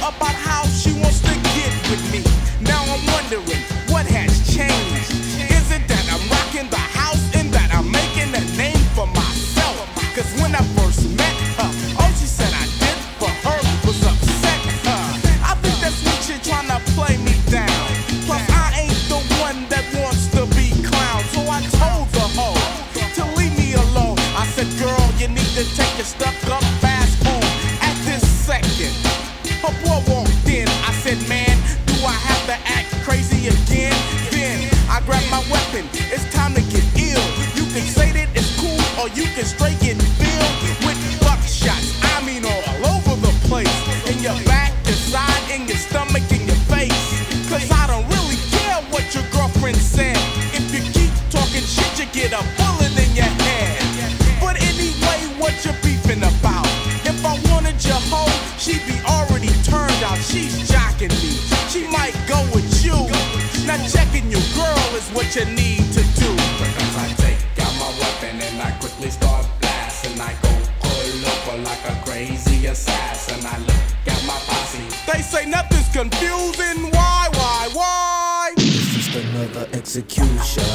about how she wants to get with me. Now I'm wondering what has changed. Is it that I'm rocking the house and that I'm making a name for myself? Cause when I first met her, all she said I did for her was upset her. I think that's when she trying to play me down. Plus I ain't the one that wants to be clowned. So I told the hoe to leave me alone. I said, girl, you need to take your stuck up fast home at this second. Her boy walked in. I said, man, do I have to act crazy again? Then I grabbed my weapon. It's time to get ill. You can say that it's cool, or you can straight get filled with buckshots. I mean all over the place. In your back, your side, in your stomach, in your face. Cause I don't really care what your girlfriend said. If you keep talking shit, you get a bullet in your head. But anyway, what you beefing about? If I wanted your hoe, she'd be already turned out. She's jocking me. She might go with you. Now checking your girl is what you need to do. Because I take out my weapon and I quickly start blasting. I go pull over like a crazy assassin. I look at my posse. They say nothing's confusing. Why, why, why? It's just another execution.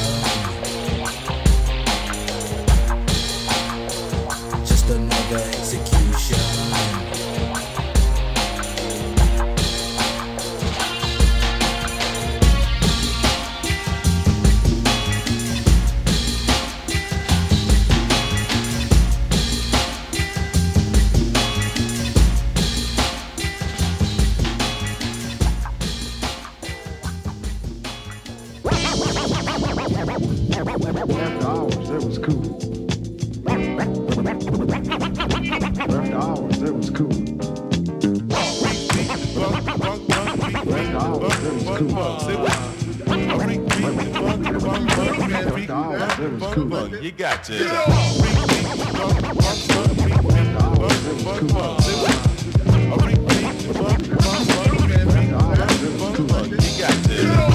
Just another execution. After hours, it was cool. After hours, it was cool. After hours, it was cool. After hours, it was cool. You got to. You got to.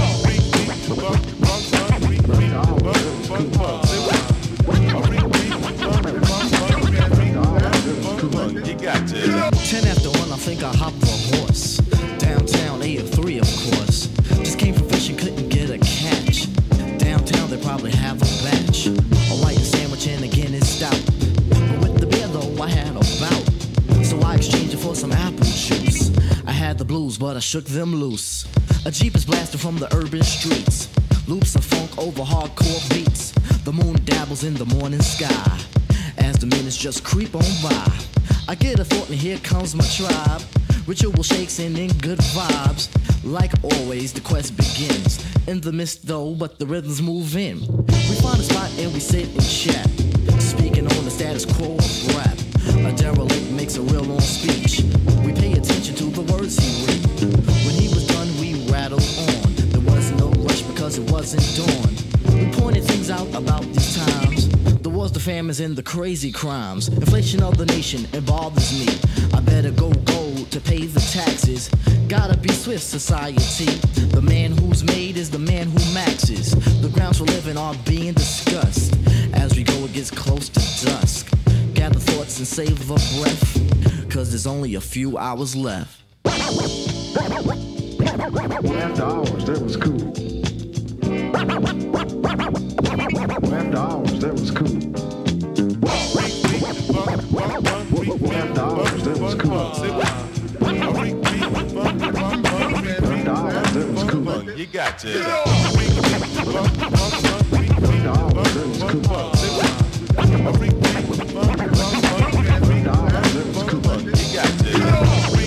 You got to. Ten after one, I think I hopped on a horse. Downtown, eight or three, of course. Just came from fishing, couldn't get a catch. Downtown, they probably have a batch. A light sandwich and a Guinness stout. But with the beer, though, I had a bout. So I exchanged it for some apple juice. I had the blues, but I shook them loose. A Jeep is blasting from the urban streets. Loops of funk over hardcore beats. The moon dabbles in the morning sky as the minutes just creep on by. I get a thought and here comes my tribe. Ritual shakes and in good vibes. Like always, the quest begins. In the mist though, but the rhythms move in. We find a spot and we sit and chat. Speaking on the status quo of rap. A derelict makes a real long speech. We pay attention to the words he read. When he was done, we rattled on. There was no rush because it wasn't dawn. We pointed things out about these times. The wars, the famines, and the crazy crimes. Inflation of the nation, it bothers me. I better go gold to pay the taxes. Gotta be swift, society. The man who's made is the man who maxes. The grounds for living are being discussed. As we go, it gets close to dusk. Gather thoughts and save a breath. Cause there's only a few hours left. After hours, that was cool. After hours, that was cool. After hours, that was cool. After hours, that was cool. You got to. After hours, that was cool. After hours, that was cool. You got to.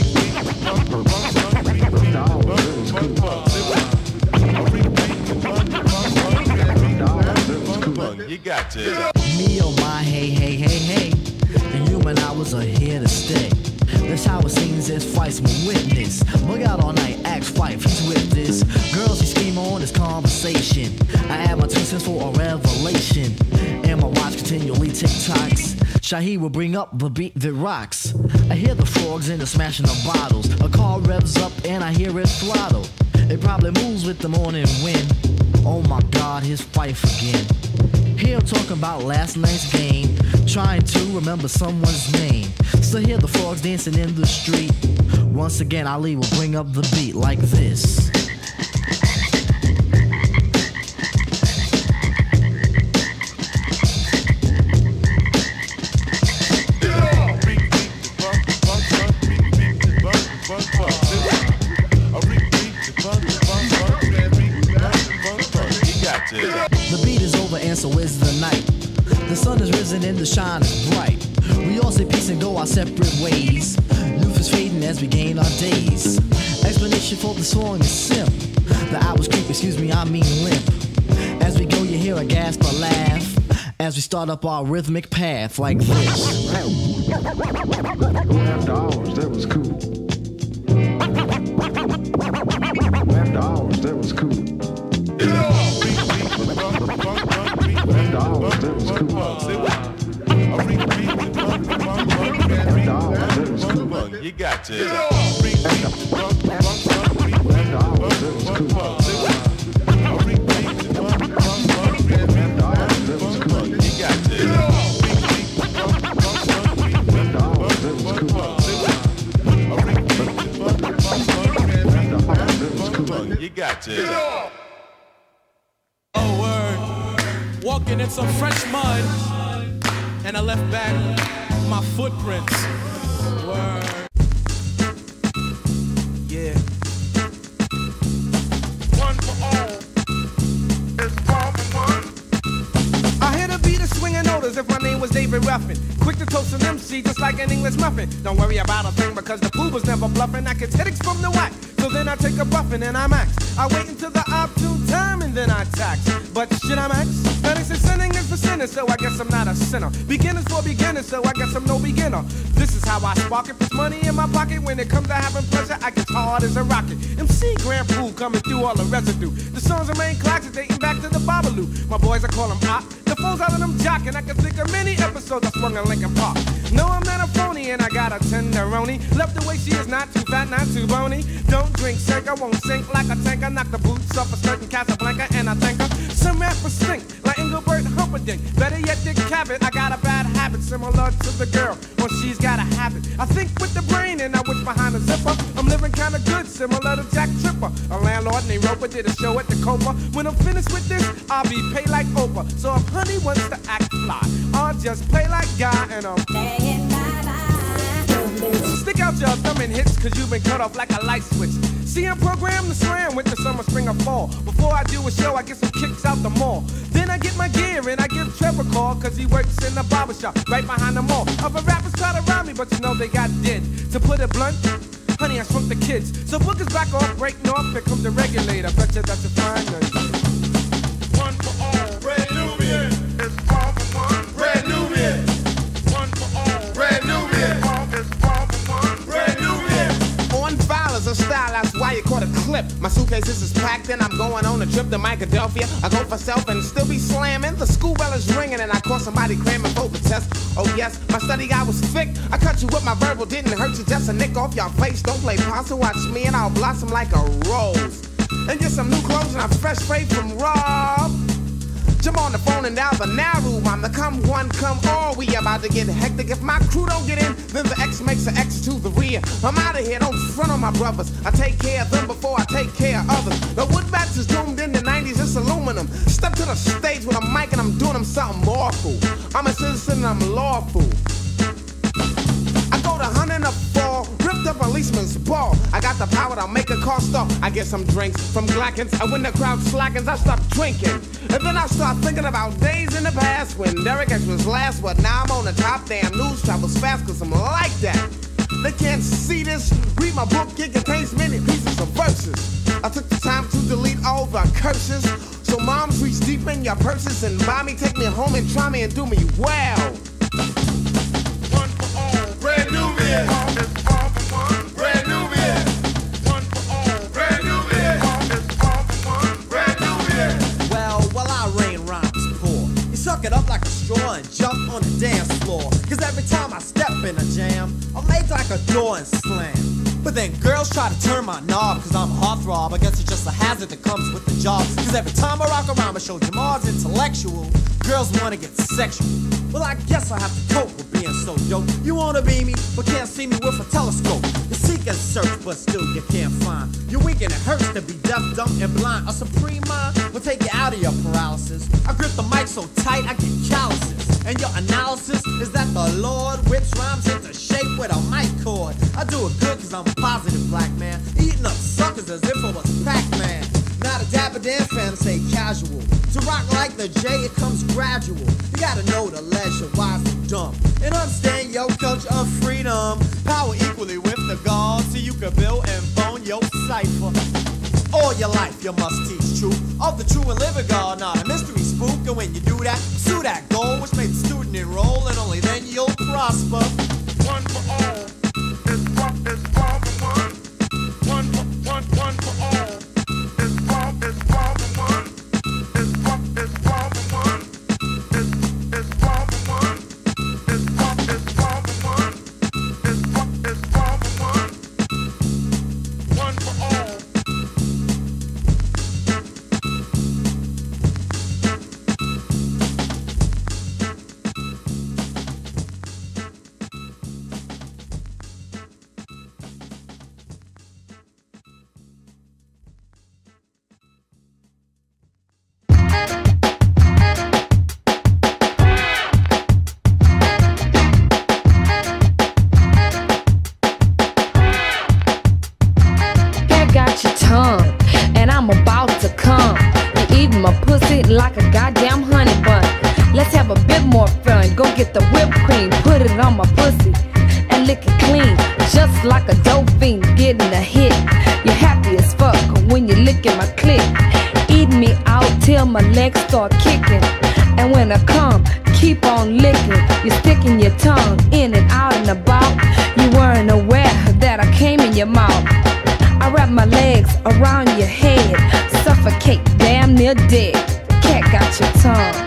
You got to. Me oh my, hey, hey, hey, hey. And you and I was are here to stay. That's how it seems as Fife's my witness. Bug out all night, ask Fife, he's with this. Girls, he scheme on this conversation. I add my two cents for a revelation. And my watch continually tick-tocks. Shahi will bring up the beat that rocks. I hear the frogs and the smashing of bottles. A car revs up and I hear it throttle. It probably moves with the morning wind. Oh my God, here's Fife again. Here talking about last night's game, trying to remember someone's name. Still hear the frogs dancing in the street. Once again, Ali will bring up the beat like this. The beat is over and so is the night. The sun is risen and the shine is bright. We all say peace and go our separate ways. Youth is fading as we gain our days. Explanation for the song is simple. The hours creep, excuse me, I mean limp. As we go you hear a gasp or laugh as we start up our rhythmic path like this. After hours, that was cool. After hours, that was cool. After hours, that was cool. You got to. You got to. Oh, word. Walking in some fresh mud, and I left back my footprints. Word. Yeah. One for all. It's one for one. I hear the beat of swinging notice if my name was David Ruffin. Quick to toast an M C just like an English muffin. Don't worry about a thing because the fool was never bluffing. I get headaches from the whack. So then I take a buffin' and I max. I wait until the opportune time and then I tax. But shit, I max. ninety-six sinning is for sinners, so I guess I'm not a sinner. Beginners for beginners, so I guess I'm no beginner. This is how I spark it. Puts money in my pocket. When it comes to having pleasure, I get hard as a rocket. M C Grand Pool coming through all the residue. The songs remain classics dating back to the Babalu. My boys, I call them op. The phones out of them jockin'. I can think of many episodes I sprung in Lincoln Park. No, I'm not a phony and I got a tenderoni. Left the way she is, not too fat, not too bony. Don't drink, shake, I won't sink like a tanker. Knock the boots off a certain Casablanca and I thank her. Some rappers stink like Engelbert Humperdinck. Better yet, Dick Cavett. I got a bad habit similar to the girl when she's got a habit. I think with the brain and I wish behind the zipper. I'm living kinda good, similar to Jack Tripper. A landlord named Roper did a show at the Copa. When I'm finished with this, I'll be paid like Oprah. So if honey wants to act fly, I'll just play like Guy and I'm stick out your thumb and hits cause you've been cut off like a light switch. See, I'm programmed to slam with the summer, spring, or fall. Before I do a show, I get some kicks out the mall. Then I get my gear and I give Trevor a call cause he works in the barbershop right behind the mall. Other rappers try to rhyme me, but you know they got dead. To put it blunt, honey, I shrunk the kids. So bookers back off, break north, here comes the regulator. Bet you that's a fine night. One for all, Red Nubian. It's all for one, Red Nubian. One for all, Red Nubian. It's all for one, Red Nubian. On file is a style, that's why you caught a clip. My suitcases is packed and I'm going on a trip to Philadelphia. I go for self and still be slamming. The school bell is ringing and I caught somebody cramming for the test. Oh yes, my study guy was thick. I cut you with my verbal, didn't hurt you, just a nick off your face. Don't play pasta, watch me and I'll blossom like a rose. And get some new clothes and I'm fresh straight from Rob. Jump on the phone and down the narrow. I'm the come one, come all. We about to get hectic. If my crew don't get in, then the X makes an X to the rear. I'm out of here, don't front on my brothers. I take care of them before I take care of others. The wood bats is doomed in the nineties, it's aluminum. Step to the stage with a mic and I'm doing them something awful. I'm a citizen and I'm lawful. I go to hunt in the fall, ripped up policeman's ball. I got the power to make a car stop. I get some drinks from Glackens, and when the crowd slackens, I stop drinking. And then I start thinking about days in the past when Derek X was last, but now I'm on the top. Damn, news travels fast cause I'm like that. They can't see this. Read my book, it contains many pieces of verses. I took the time to delete all the curses. So moms, reach deep in your purses and buy me, take me home and try me and do me well. One for all, Red Nubian. It's all for one, Red Nubian. One for all, Red Nubian. It's all for one, Red Nubian. Well, while I rain rhymes poor, you suck it up like a straw and jump on the dance floor. Cause every time I step in a jam, I'm made like a door and slam. But then girls try to turn my knob cause I'm a heartthrob. I guess it's just a hazard that comes with the job. Cause every time I rock around I show Jamal's intellectual, girls wanna get sexual. Well, I guess I have to cope with being so dope. You wanna be me, but can't see me with a telescope. The seek and search, but still you can't find. You're weak and it hurts to be deaf, dumb, and blind. A supreme mind will take you out of your paralysis. I grip the mic so tight I get calluses. And your analysis is that the Lord whips rhymes into shape with a mic cord. I do it good cause I'm a positive black man, eating up suckers as if it was Pac-Man. Not a dapper damn fan to say casual. To rock like the J, it comes gradual. You gotta know the leisure, wise and dumb, and understand your culture of freedom. Power equally with the gods, so you can build and bone your cipher. All your life you must teach truth of the true and living God, not a mystery spook. And when you do that, pursue that goal, which makes the student enroll, and only then you'll prosper. One for all, it's far, it's far from one. One for, one, one for all, it's far, it's far from one. It's far, it's far from one. It's, it's far from one. It's far, it's far from one. It's far, it's far from one. One for all. Like a goddamn honey bun. Let's have a bit more fun. Go get the whipped cream, put it on my pussy, and lick it clean. Just like a dope fiend getting a hit. You're happy as fuck when you're licking my clit. Eat me out till my legs start kicking. And when I come, keep on licking. You're sticking your tongue in and out and about. You weren't aware that I came in your mouth. I wrap my legs around your head, suffocate damn near dead. Cat got your tongue.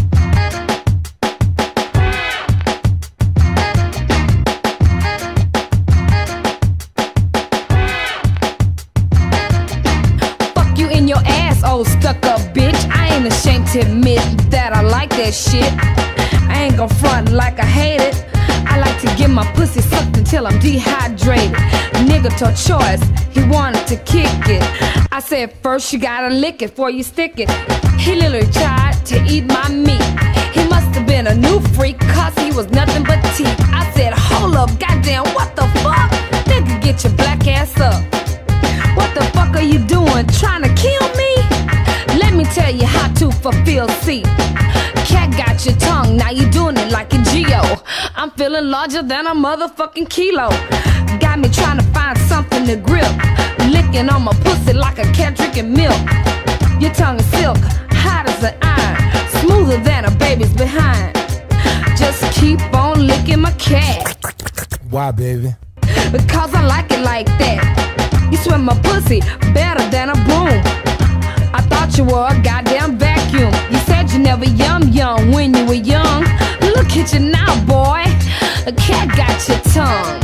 Fuck you in your ass, old stuck-up bitch. I ain't ashamed to admit that I like that shit. I ain't gon' front like I hate it. I like to get my pussy sucked until I'm dehydrated. Nigga took choice, he wanted to kick it. I said first you gotta lick it before you stick it. He literally tried to eat my meat. He must have been a new freak, cause he was nothing but teeth. I said hold up, goddamn, what the fuck? Nigga, get your black ass up. What the fuck are you doing, trying to kill me? Let me tell you how to fulfill C. Cat got your tongue, now you doing it like a Geo. I'm feeling larger than a motherfucking kilo. Got me trying to find something to grip. Licking on my pussy like a cat drinking milk. Your tongue is silk, hot as an iron, smoother than a baby's behind. Just keep on licking my cat. Why, baby? Because I like it like that. You swim my pussy better than a broom. I thought you were a goddamn vacuum. You said you never yum yum when you were young. Look at you now, boy. A cat got your tongue.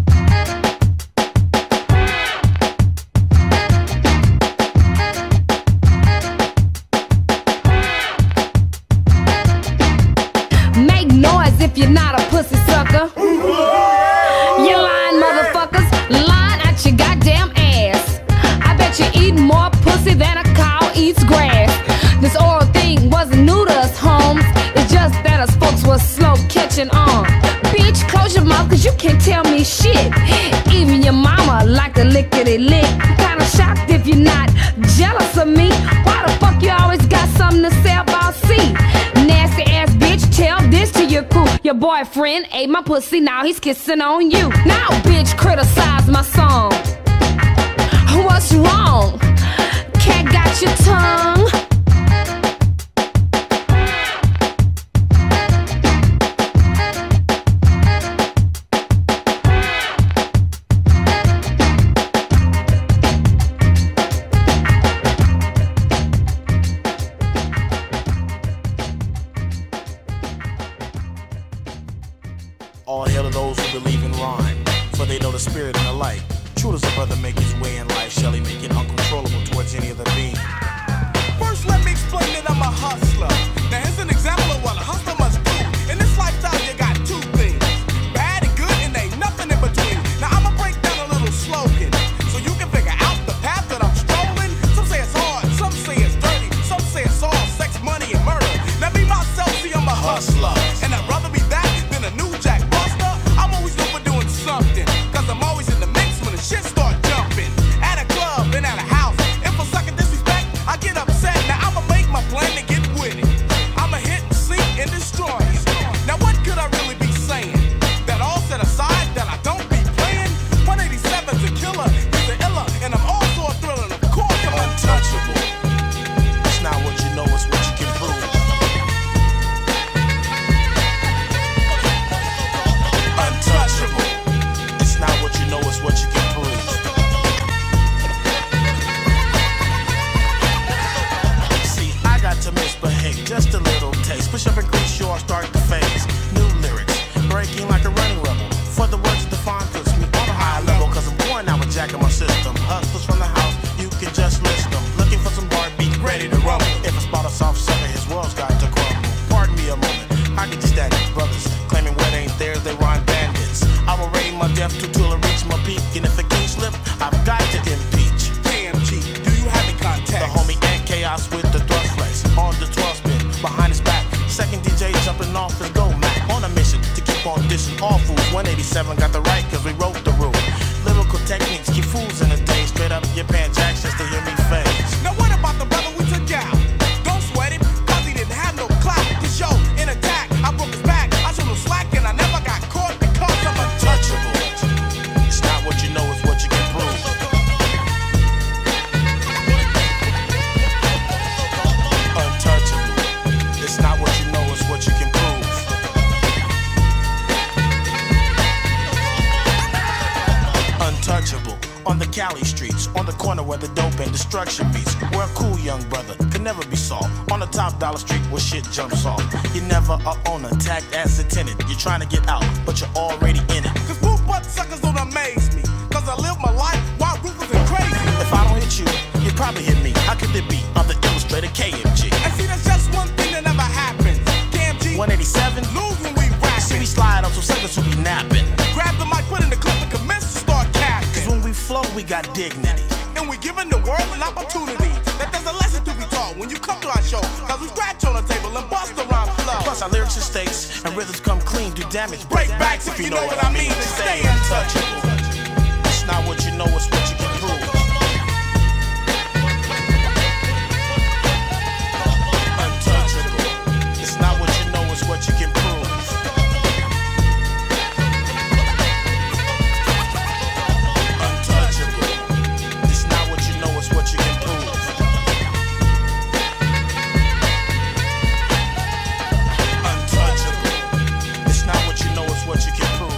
Make noise if you're not a pussy sucker. You lying motherfuckers, lying at your goddamn ass. I bet you eat more pussy than a cow eats grass. This oral thing wasn't new to us, Holmes. It's just that us folks was slow catching on. Bitch, close your mouth cause you can't tell me shit. Even your mama like to lickety lick. I'm kinda shocked if you're not jealous of me. Why the fuck you always got something to say about C? Nasty ass bitch, tell this to your crew. Your boyfriend ate my pussy, now he's kissing on you. Now bitch, criticize my song. What's wrong? Cat got your tongue. All hail to those who believe in rhyme, for they know the spirit and the light. True does a brother make his way in life, shall he make it uncontrollable towards any other being? First, let me explain that I'm a hustler. Now, here's an example of what a hustler must do. In this lifestyle, you got two things, bad and good, and ain't nothing in between. Now, I'ma break down a little slow. untouchable. On the Cali streets, on the corner where the dope and destruction meets. Where a cool young brother can never be solved. On the top dollar street where shit jumps off. You're never a owner, tagged as a tenant. You're trying to get out, but you're already in it. Cause poop butt suckers don't amaze me. Cause I live my life while ruthless and crazy. If I don't hit you, you probably hit me. How could it be? I'm the illustrator K M G. And see, that's just one thing that never happens. K M G one eighty-seven, lose when we rap. See, we slide on some suckers who be napping. Grab the mic, put in the clip, and commence to start capping. Cause when we flow, we got dignity. And we giving the world an opportunity. That there's a lesson to be taught when you come to our show. Cause we scratch on the table and bust around flow. Plus our lyrics are stakes and rhythms come clean, do damage. Break backs if you know what I mean. And stay untouchable. It's not what you know, it's what you can prove. Untouchable. It's not what you know, it's what you can prove. Untouchable. It's not what you know, it's what you can prove. Untouchable. It's not what you know, it's what you can prove.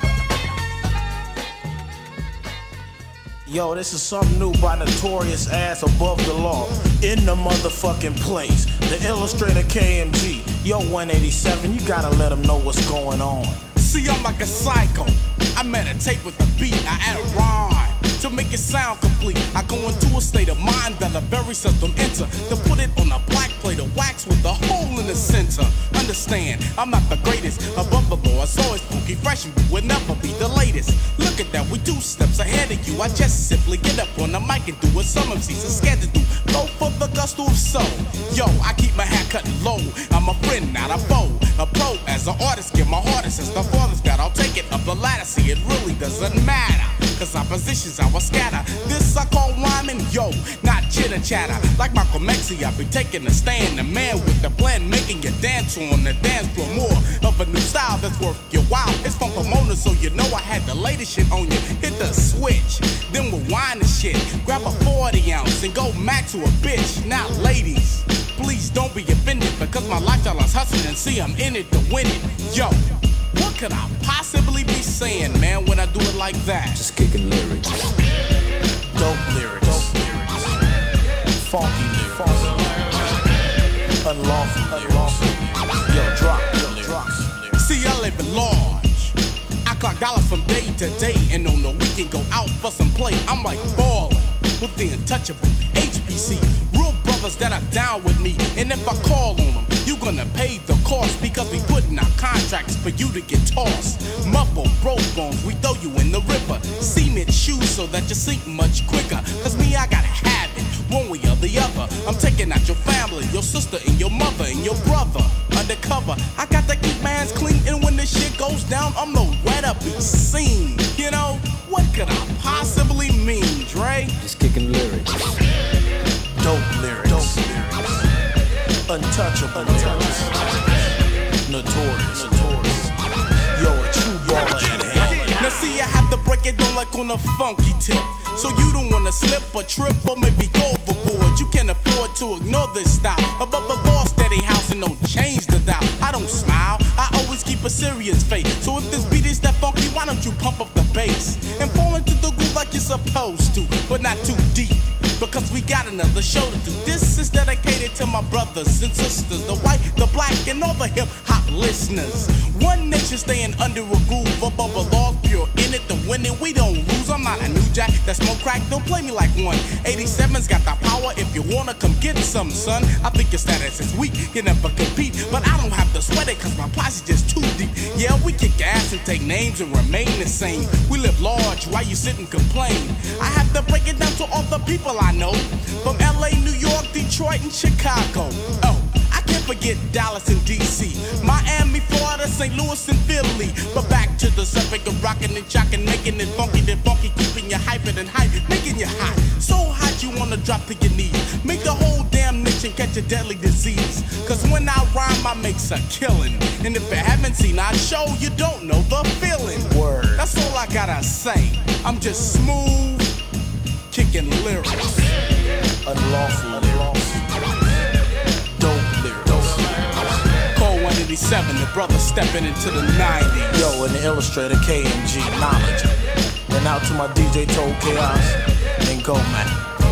Yo, this is something new by Notorious Ass Above the Law. In the motherfucking place. The illustrator K M G. Yo, one eighty-seven, you gotta let them know what's going on. See, I'm like a psycho. I meditate with the beat, I add a rhyme to make it sound complete. I go into a state of mind that I very seldom enter. To put it on a black plate of wax with a hole in the center. Understand, I'm not the greatest above the law. It's always funky fresh and will never be the latest. Look at that, we two steps ahead of you. I just simply get up on the mic and do what some M Cs are scared to do. Go for the gusto of soul. Yo, I keep my hat cut low. I'm a friend, not a foe. A pro as an artist, give my hardest as the farthest that I'll take it up the ladder. See, it really doesn't matter. Cause opposition's how I scatter. This I call rhyming, yo, not chitter chatter. Like Michael Mexi, I be taking a stand. The man with the plan, making you dance on the dance floor. More of a new style that's worth your while. It's from Pomona, so you know I had the latest shit on you. Hit the switch, then rewind the shit. Grab a forty ounce and go max to a bitch. Now, ladies, please don't be offended because my lifestyle is hustling and see I'm in it to win it. Yo, what could I possibly be saying, man, when I do it like that? Just kicking lyrics. Dope lyrics. Dope lyrics. Funky lyrics. Funky lyrics. Unlawful lyrics. Yo, drop your lyrics. See, I live at large. I clock dollars from day to day, and on the weekend go out for some play. I'm like ballin' with the untouchable H B C. Real brothers that are down with me, and if I call on them, you gonna pay the cost because we putting out contracts for you to get tossed. Muffle, broke bones, we throw you in the river. Cement shoes so that you sink much quicker. Cause me, I gotta have it, one way or the other. I'm taking out your family, your sister and your mother and your brother. Undercover, I got to keep my hands clean, and when this shit goes down, I'm nowhere to be seen. You know, what could I possibly mean, Dre? Just kicking lyrics. Dope lyrics. Dope lyrics. Untouchable lyrics. Notorious. Notorious. Yo, a true baller in hand. Now see, I have to break it down like on a funky tip. So you don't wanna slip or trip or maybe go overboard. You can't afford to ignore this style. Above the law, steady house and don't change the dial. I don't smile, I always keep a serious face. So if this beat is that funky, why don't you pump up the bass and fall into the groove like you're supposed to, but not too deep. Because we got another show to do. This is dedicated to my brothers and sisters, the white, the black, and all the hip hop listeners. One nation staying under a groove, above the law, pure in it to win it. We don't lose. I'm not a new jack that smoke crack. Don't play me like one. eighty-seven's got the power. If you wanna come get some, son. I think your status is weak. You never compete, but I don't have to sweat it because my posse just too deep. Yeah, we kick ass and take names and remain the same. We live large. Why you sit and complain? I have to break it down to all the people I know, from L A, New York, Detroit, and Chicago. Oh, I can't forget Dallas and D C, Miami, Florida, Saint Louis, and Philly. But back to the subject of rocking and jocking, making it funky, then funky, keeping you hyping and hype, making you hot. So hot you wanna drop to your knees, make the whole damn nation catch a deadly disease. Cause when I rhyme, I makes a killing. And if you haven't seen our show, you don't know the feeling. Word. That's all I gotta say. I'm just smooth, kicking lyrics. Unlawful lyrics. Dope lyrics. Code one eighty-seven, the brother stepping into the nineties. Yo, and the illustrator K M G knowledge. And And out to my D J Toe Chaos and Go Man.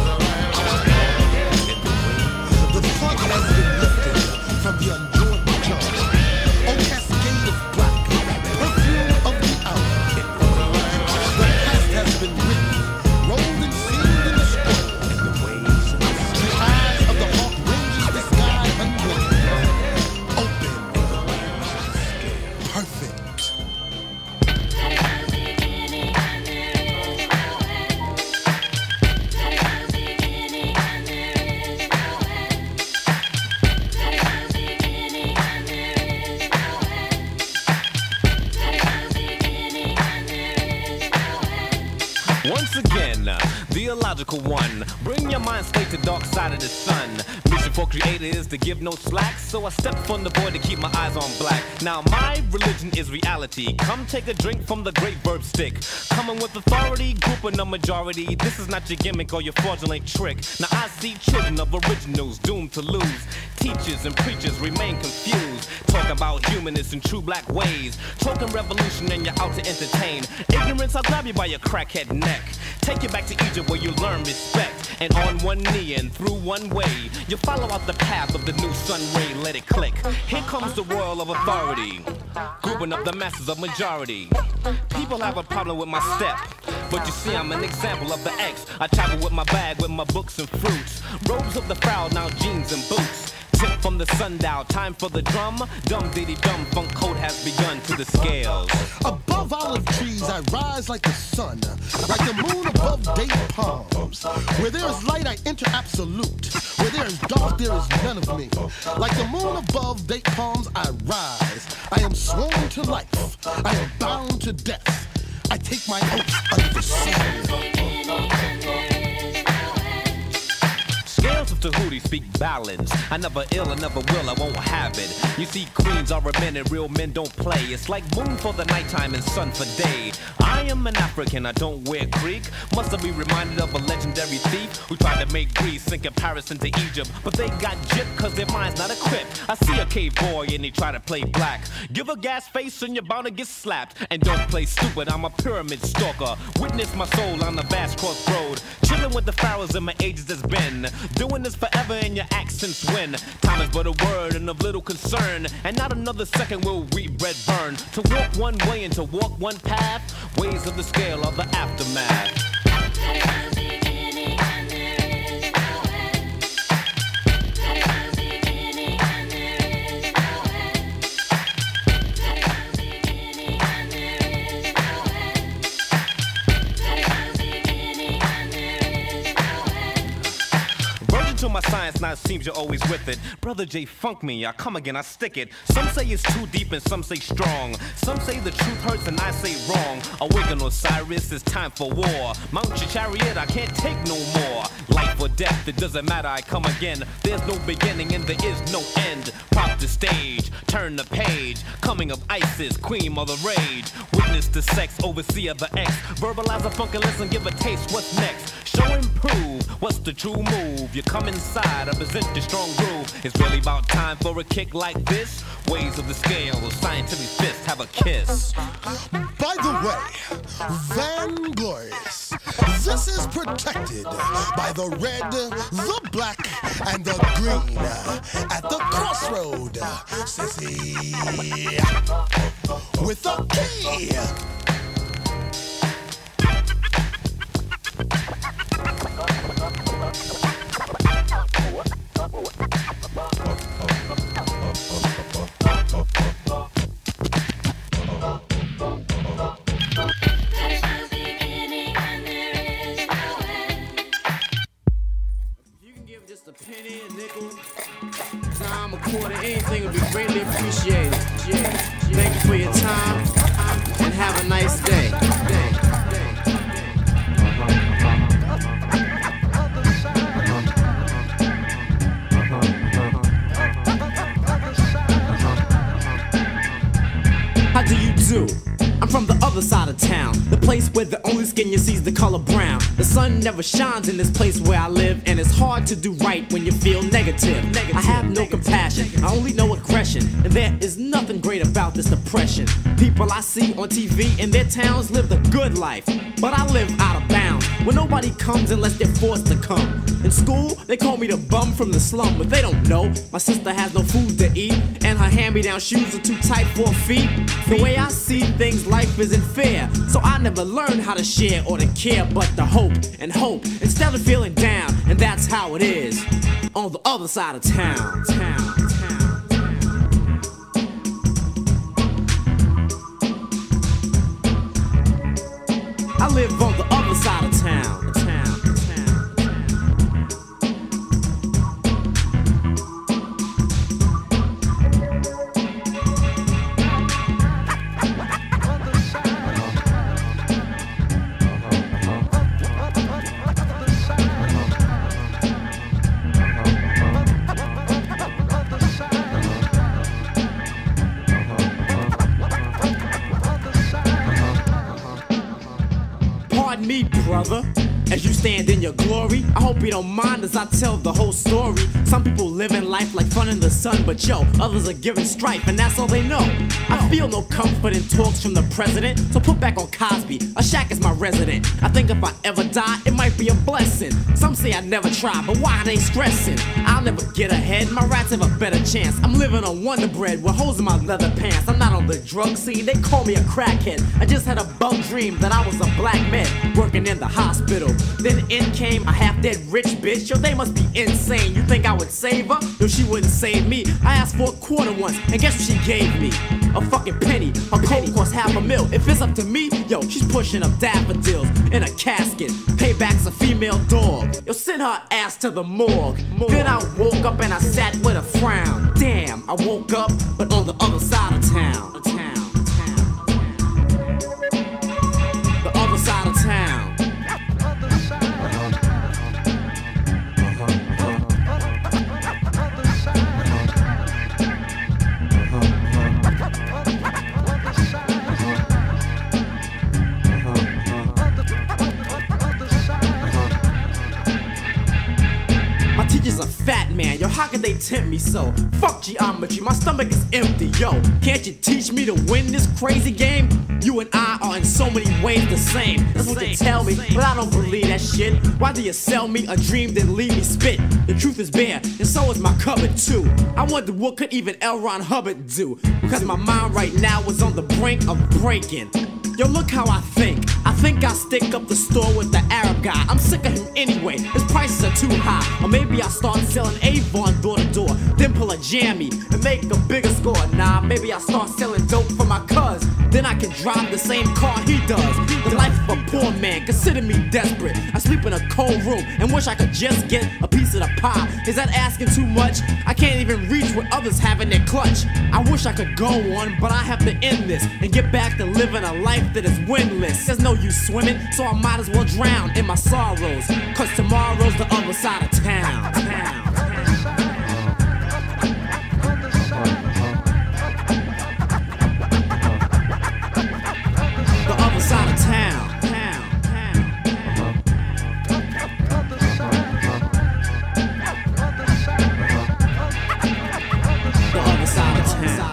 The fog has been lifted from the unjoined charge. Oh, cascade of black, perfume of the hour. The past has been written, rolled and sealed in the scroll. The eyes of the hawk ranges the sky unwilling. Open, perfect. Once again, the illogical one. Bring your mind straight to dark side of the sun. Mission for creator is to give no slack, so I step from the void to keep my eyes on black. Now my religion is reality. Come take a drink from the great verb stick. Coming with authority, grouping a majority. This is not your gimmick or your fraudulent trick. Now I see children of originals doomed to lose. Teachers and preachers remain confused. Talking about humanists and true black ways. Talking revolution and you're out to entertain. Ignorance, I'll grab you by your crackhead neck. Take you back to Egypt where you learn respect. And on one knee and through one way, you follow out the path of the new sun ray, let it click. Here comes the royal of authority, grouping up the masses of majority. People have a problem with my step, but you see I'm an example of the X. I travel with my bag with my books and fruits. Robes of the proud, now jeans and boots. Tip from the sundial, time for the drum. Dum diddy dum, funk code has begun to the scales. Above olive trees I rise like the sun, like the moon above date palms. Where there is light I enter absolute, where there is dark there is none of me. Like the moon above date palms I rise. I am sworn to life, I am bound to death. I take my oath under the sun. Scales of Tahuti speak balance. I never ill, I never will, I won't have it. You see, queens are a men and real men don't play. It's like moon for the nighttime and sun for day. I am an African, I don't wear Greek. Must I be reminded of a legendary thief who tried to make Greece in comparison to Egypt, but they got gypped cause their mind's not equipped. I see a cave boy and he try to play black. Give a gas face and you're bound to get slapped. And don't play stupid, I'm a pyramid stalker. Witness my soul on the vast crossroad. Chilling with the pharaohs in my ages has been. Doing this forever in your accents when time is but a word and of little concern. And not another second will we bread burn. To walk one way and to walk one path. Ways of the scale of the aftermath. To my science, now it seems you're always with it. Brother J, funk me, I come again, I stick it. Some say it's too deep and some say strong. Some say the truth hurts and I say wrong. Awaken Osiris, it's time for war. Mount your chariot, I can't take no more. Life or death, it doesn't matter, I come again. There's no beginning and there is no end. Pop the stage, turn the page. Coming of Isis, queen of the rage. Witness the sex, overseer the X. Verbalize a funk and listen, give a taste, what's next? Show and prove, what's the true move? You come inside, I present the strong groove. It's really about time for a kick like this. Ways of the scale, scientific fist, have a kiss. By the way, Vanglorious, this is protected by the red, the black, and the green. At the crossroad, sissy, with a key. A penny, a nickel, time, a quarter, anything would be greatly appreciated. Yeah. Thank you for your time and have a nice day. How do you do? I'm from the other side of town, the place where the only and you sees the color brown. The sun never shines in this place where I live, and it's hard to do right when you feel negative. negative I have no compassion, I only know aggression, and there is nothing great about this depression. People I see on T V in their towns live the good life, but I live out of bounds, where nobody comes unless they're forced to come. In school, they call me the bum from the slum, but they don't know my sister has no food to eat, and her hand-me-down shoes are too tight for her feet. The way I see things, life isn't fair, so I never learned how to share or to care, but to hope and hope instead of feeling down, and that's how it is on the other side of town. town. I live on the other side of town. town. Pardon me, brother, as you stand in your glory. I hope you don't mind as I tell the whole story. Some people living life like fun in the sun, but yo, others are giving strife, and that's all they know. I feel no comfort in talks from the president, so put back on Cosby. A shack is my resident. I think if I ever die, it might be a blessing. Some say I never try, but why are they stressing? I'll never get ahead, my rats have a better chance. I'm living on Wonder Bread with holes in my leather pants. I'm not on the drug scene, they call me a crackhead. I just had a bug dream that I was a black man working in the hospital. Then in came a half-dead rich bitch. Yo, they must be insane. You think I would save her? No, she wouldn't save me. I asked for a quarter once, and guess what she gave me? A fucking penny. Her coat cost half a mil. If it's up to me, yo, she's pushing up daffodils in a casket. Payback's a female dog. Yo, send her ass to the morgue. Then I woke up and I sat with a frown. Damn, I woke up, but on the other side of town. town, town, town. The other side of town. Teacher's a fat man, yo, how could they tempt me so? Fuck geometry, my stomach is empty, yo. Can't you teach me to win this crazy game? You and I are in so many ways the same. That's what they tell me, but I don't believe that shit. Why do you sell me a dream then leave me spit? The truth is bare, and so is my cupboard too. I wonder what could even L. Ron Hubbard do? Because my mind right now is on the brink of breaking. Yo, look how I think. I think I'll stick up the store with the Arab guy. I'm sick of him anyway, his prices are too high. Or maybe I'll start selling Avon door to door, then pull a jammy and make a bigger score. Nah, maybe I'll start selling dope for my cuz. Then I can drive the same car he does. The life of a poor man, consider me desperate. I sleep in a cold room and wish I could just get a piece of the pie. Is that asking too much? I can't even reach what others have in their clutch. I wish I could go on, but I have to end this and get back to living a life that is windless. There's no use swimming, so I might as well drown in my sorrows. Cause tomorrow's the other side of town. town. The other side of town. The other side of town.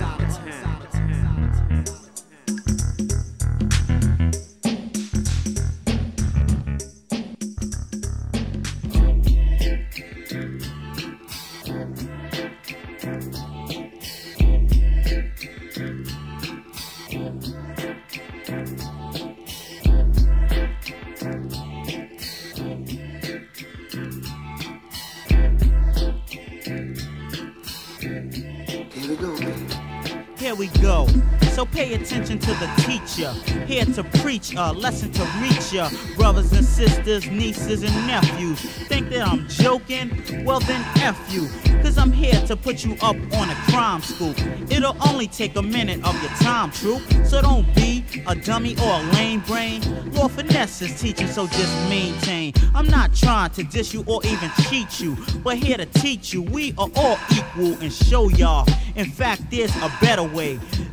Here we go. So pay attention to the teacher, here to preach a lesson to reach ya. Brothers and sisters, nieces and nephews, think that I'm joking? Well then F you, cause I'm here to put you up on a crime scoop. It'll only take a minute of your time, troop. So don't be a dummy or a lame brain. Lord Finesse is teaching, so just maintain. I'm not trying to diss you or even cheat you, but here to teach you. We are all equal and show y'all. In fact, there's a better way.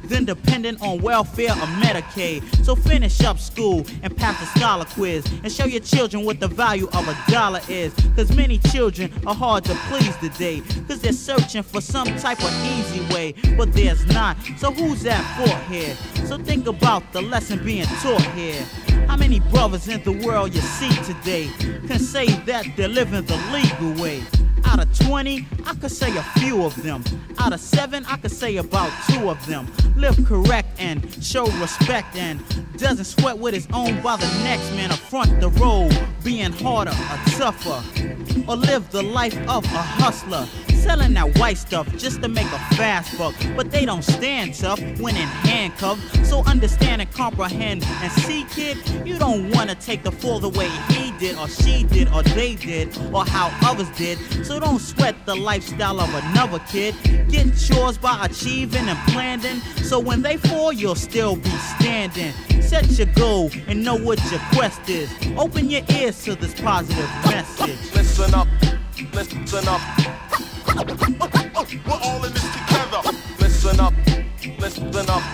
then dependent on welfare or Medicaid. So finish up school and pass the scholar quiz and show your children what the value of a dollar is. Cause many children are hard to please today, cause they're searching for some type of easy way, but there's not. So who's at fault here? So think about the lesson being taught here. How many brothers in the world you see today can say that they're living the legal way? Out of twenty, I could say a few of them. Out of seven, I could say about two of them live correct and show respect and doesn't sweat what is owned by the next man, or front the road being harder or tougher, or live the life of a hustler, selling that white stuff just to make a fast buck. But they don't stand tough when in handcuffs. So understand and comprehend and see, kid, you don't want to take the fall the way he did or she did or they did or how others did. So don't sweat the lifestyle of another kid. Get yours by achieving and planning, so when they fall you'll still be standing. Set your goal and know what your quest is. Open your ears to this positive message. Listen up, listen up. We're all in this together. Listen up, listen up.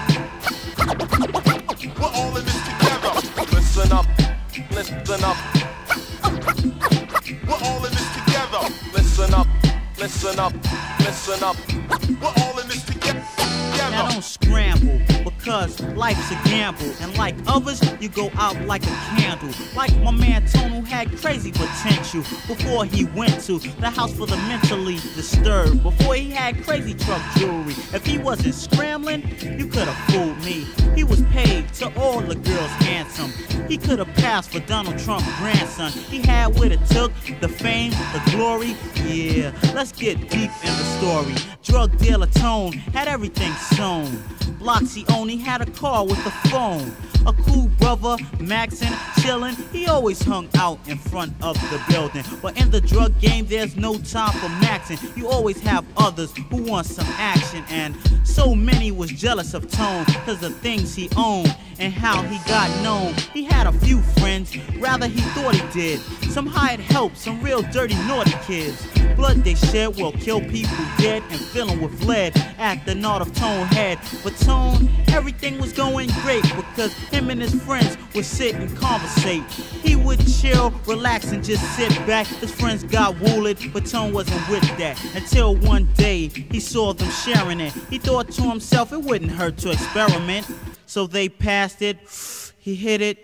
We're all in this together. Listen up, listen up. We're all in this together. Listen up, listen up, listen up. We're all in this together. Now don't scramble, because life's a gamble, and like others, you go out like a candle. Like my man Tone, who had crazy potential before he went to the house for the mentally disturbed. Before he had crazy truck jewelry. If he wasn't scrambling, you could have fooled me. He was paid to all the girls handsome. He could have passed for Donald Trump's grandson. He had what it took, the fame, the glory. Yeah, let's get deep in the story. Drug dealer Tone had everything sewn. Blocks he owned, he had a car with a phone. A cool brother, Maxin, chillin', he always hung out in front of the building. But in the drug game, there's no time for maxing. You always have others who want some action. And so many was jealous of Tone, cause the things he owned and how he got known. He had a few friends, rather he thought he did. Some hired help, some real dirty, naughty kids. Blood they shed will kill people dead and filling with lead at the knot of Tone head. But Tone, everything was going great because him and his friends would sit and conversate. He would chill, relax, and just sit back. His friends got wooled, but Tone wasn't with that. Until one day, he saw them sharing it. He thought to himself it wouldn't hurt to experiment. So they passed it, he hit it.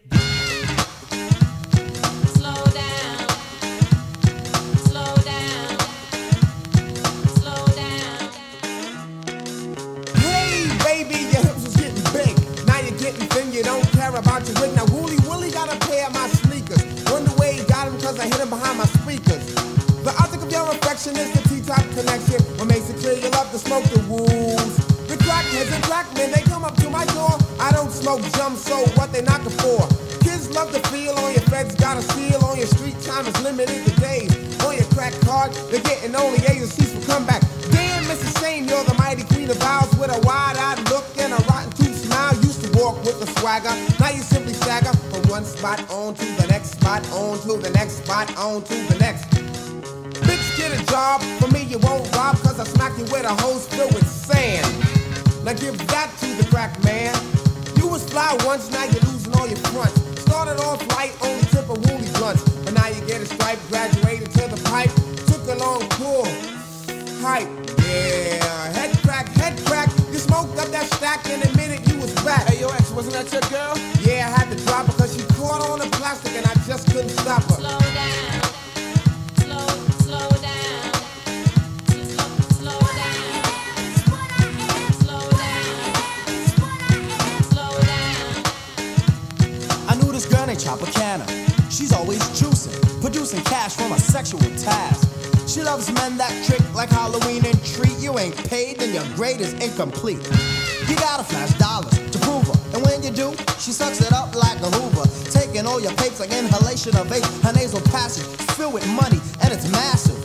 You don't care about your wig. Now Wooly Willie got a pair of my sneakers. Wonder where he got them, cause I hit him behind my speakers. The object of your affection is the T-top connection. What makes it clear you love to smoke the wools. The crackheads and crackmen, they come up to my door. I don't smoke jump, so what they knocking for? Kids love to feel on your feds, got a seal on your street time is limited to days. On your crack card, they're getting only agencies for comeback. Damn, Missus Shane, you're the mighty queen of vows with a wide-eyed look and a rotten tooth smile. Used to walk with a swagger, now you simply stagger from one spot on to the next spot, on to the next spot, on to the next. Bitch, get a job, for me you won't rob, cause I smack you with a hose filled with sand. Now give that to the crack man. You was fly once, now you're losing all your fronts. Started off light, only tip of woolly blunts, but now you get a stripe, graduated to the pipe. Took a long pull, hype, yeah. Head crack, head crack, you smoked up that stack in a minute you was back. Hey yo ex, wasn't that your girl? Yeah, I had to drop her cause she caught on the plastic and I just couldn't stop her. Slow down, slow, slow down, slow, slow down, slow down, slow down. I knew this girl named Tropicana. She's always juicing, producing cash from a sexual task. She loves men that trick like Halloween and treat. You ain't paid, then your grade is incomplete. You gotta flash dollars to prove her, and when you do, she sucks it up like a Hoover, taking all your papes like inhalation of vape. Her nasal passage filled with money, and it's massive.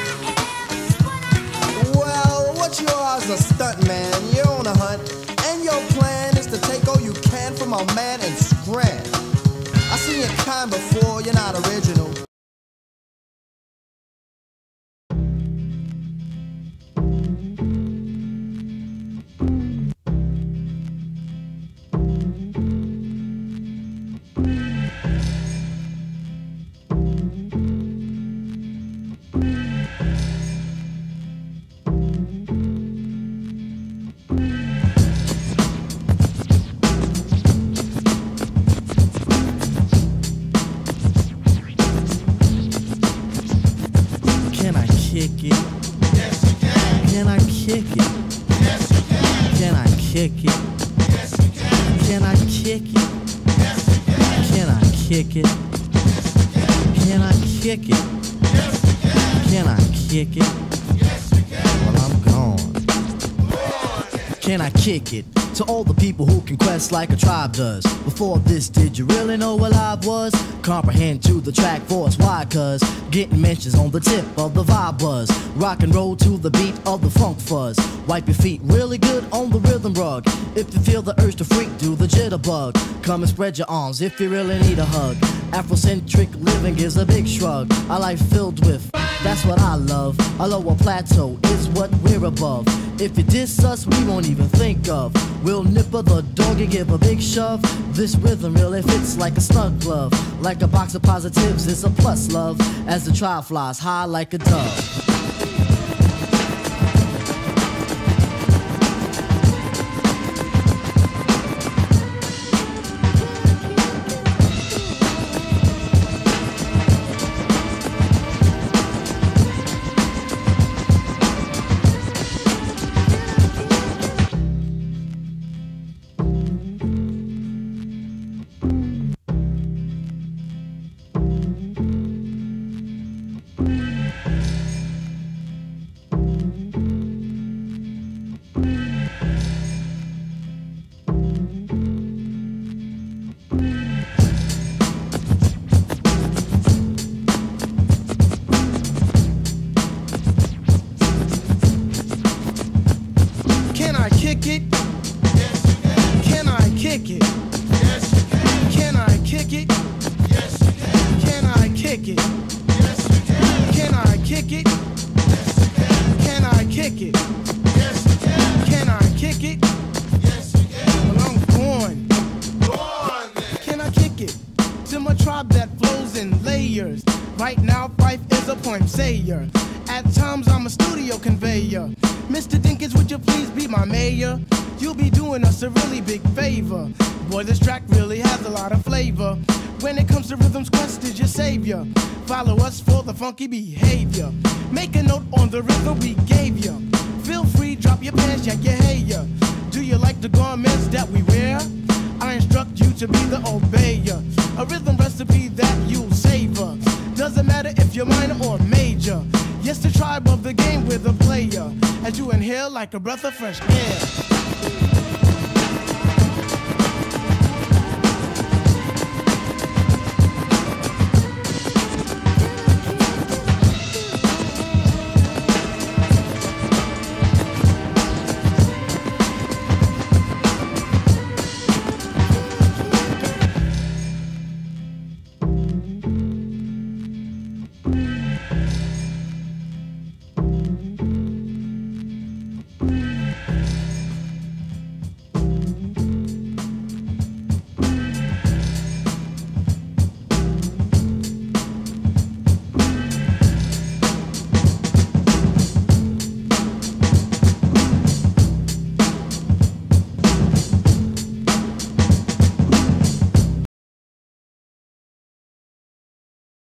Well, what's yours a stunt, man? You're on a hunt, and your plan is to take all you can from a man and scram. I seen your kind before, you're not original. kick it? Yes, you can. Can I kick it? Yes, you can. Can I kick it? Can I kick it? Yes, you can. Can I kick it? Yes, you can. Well, I'm gone. Can I kick it? To all the people who can quest like a tribe does. Before this, did you really know what live was? Comprehend to the track force, why? Cause getting mentions on the tip of the vibe buzz. Rock and roll to the beat of the funk fuzz. Wipe your feet really good on the rhythm rug. If you feel the urge to freak, do the jitterbug. Come and spread your arms if you really need a hug. Afrocentric living is a big shrug. A life filled with, that's what I love. A lower plateau is what we're above. If you diss us, we won't even think of. We'll nipper the dog and give a big shove. This rhythm really fits like a snug glove. Like a box of positives, it's a plus love. As the tribe flies high like a dove. Follow us for the funky behavior. Make a note on the rhythm we gave you. Feel free, drop your pants, yank your hair. Do you like the garments that we wear? I instruct you to be the obeyer. A rhythm recipe that you'll savor. Doesn't matter if you're minor or major. Yes, the tribe of the game with a player. As you inhale like a breath of fresh air.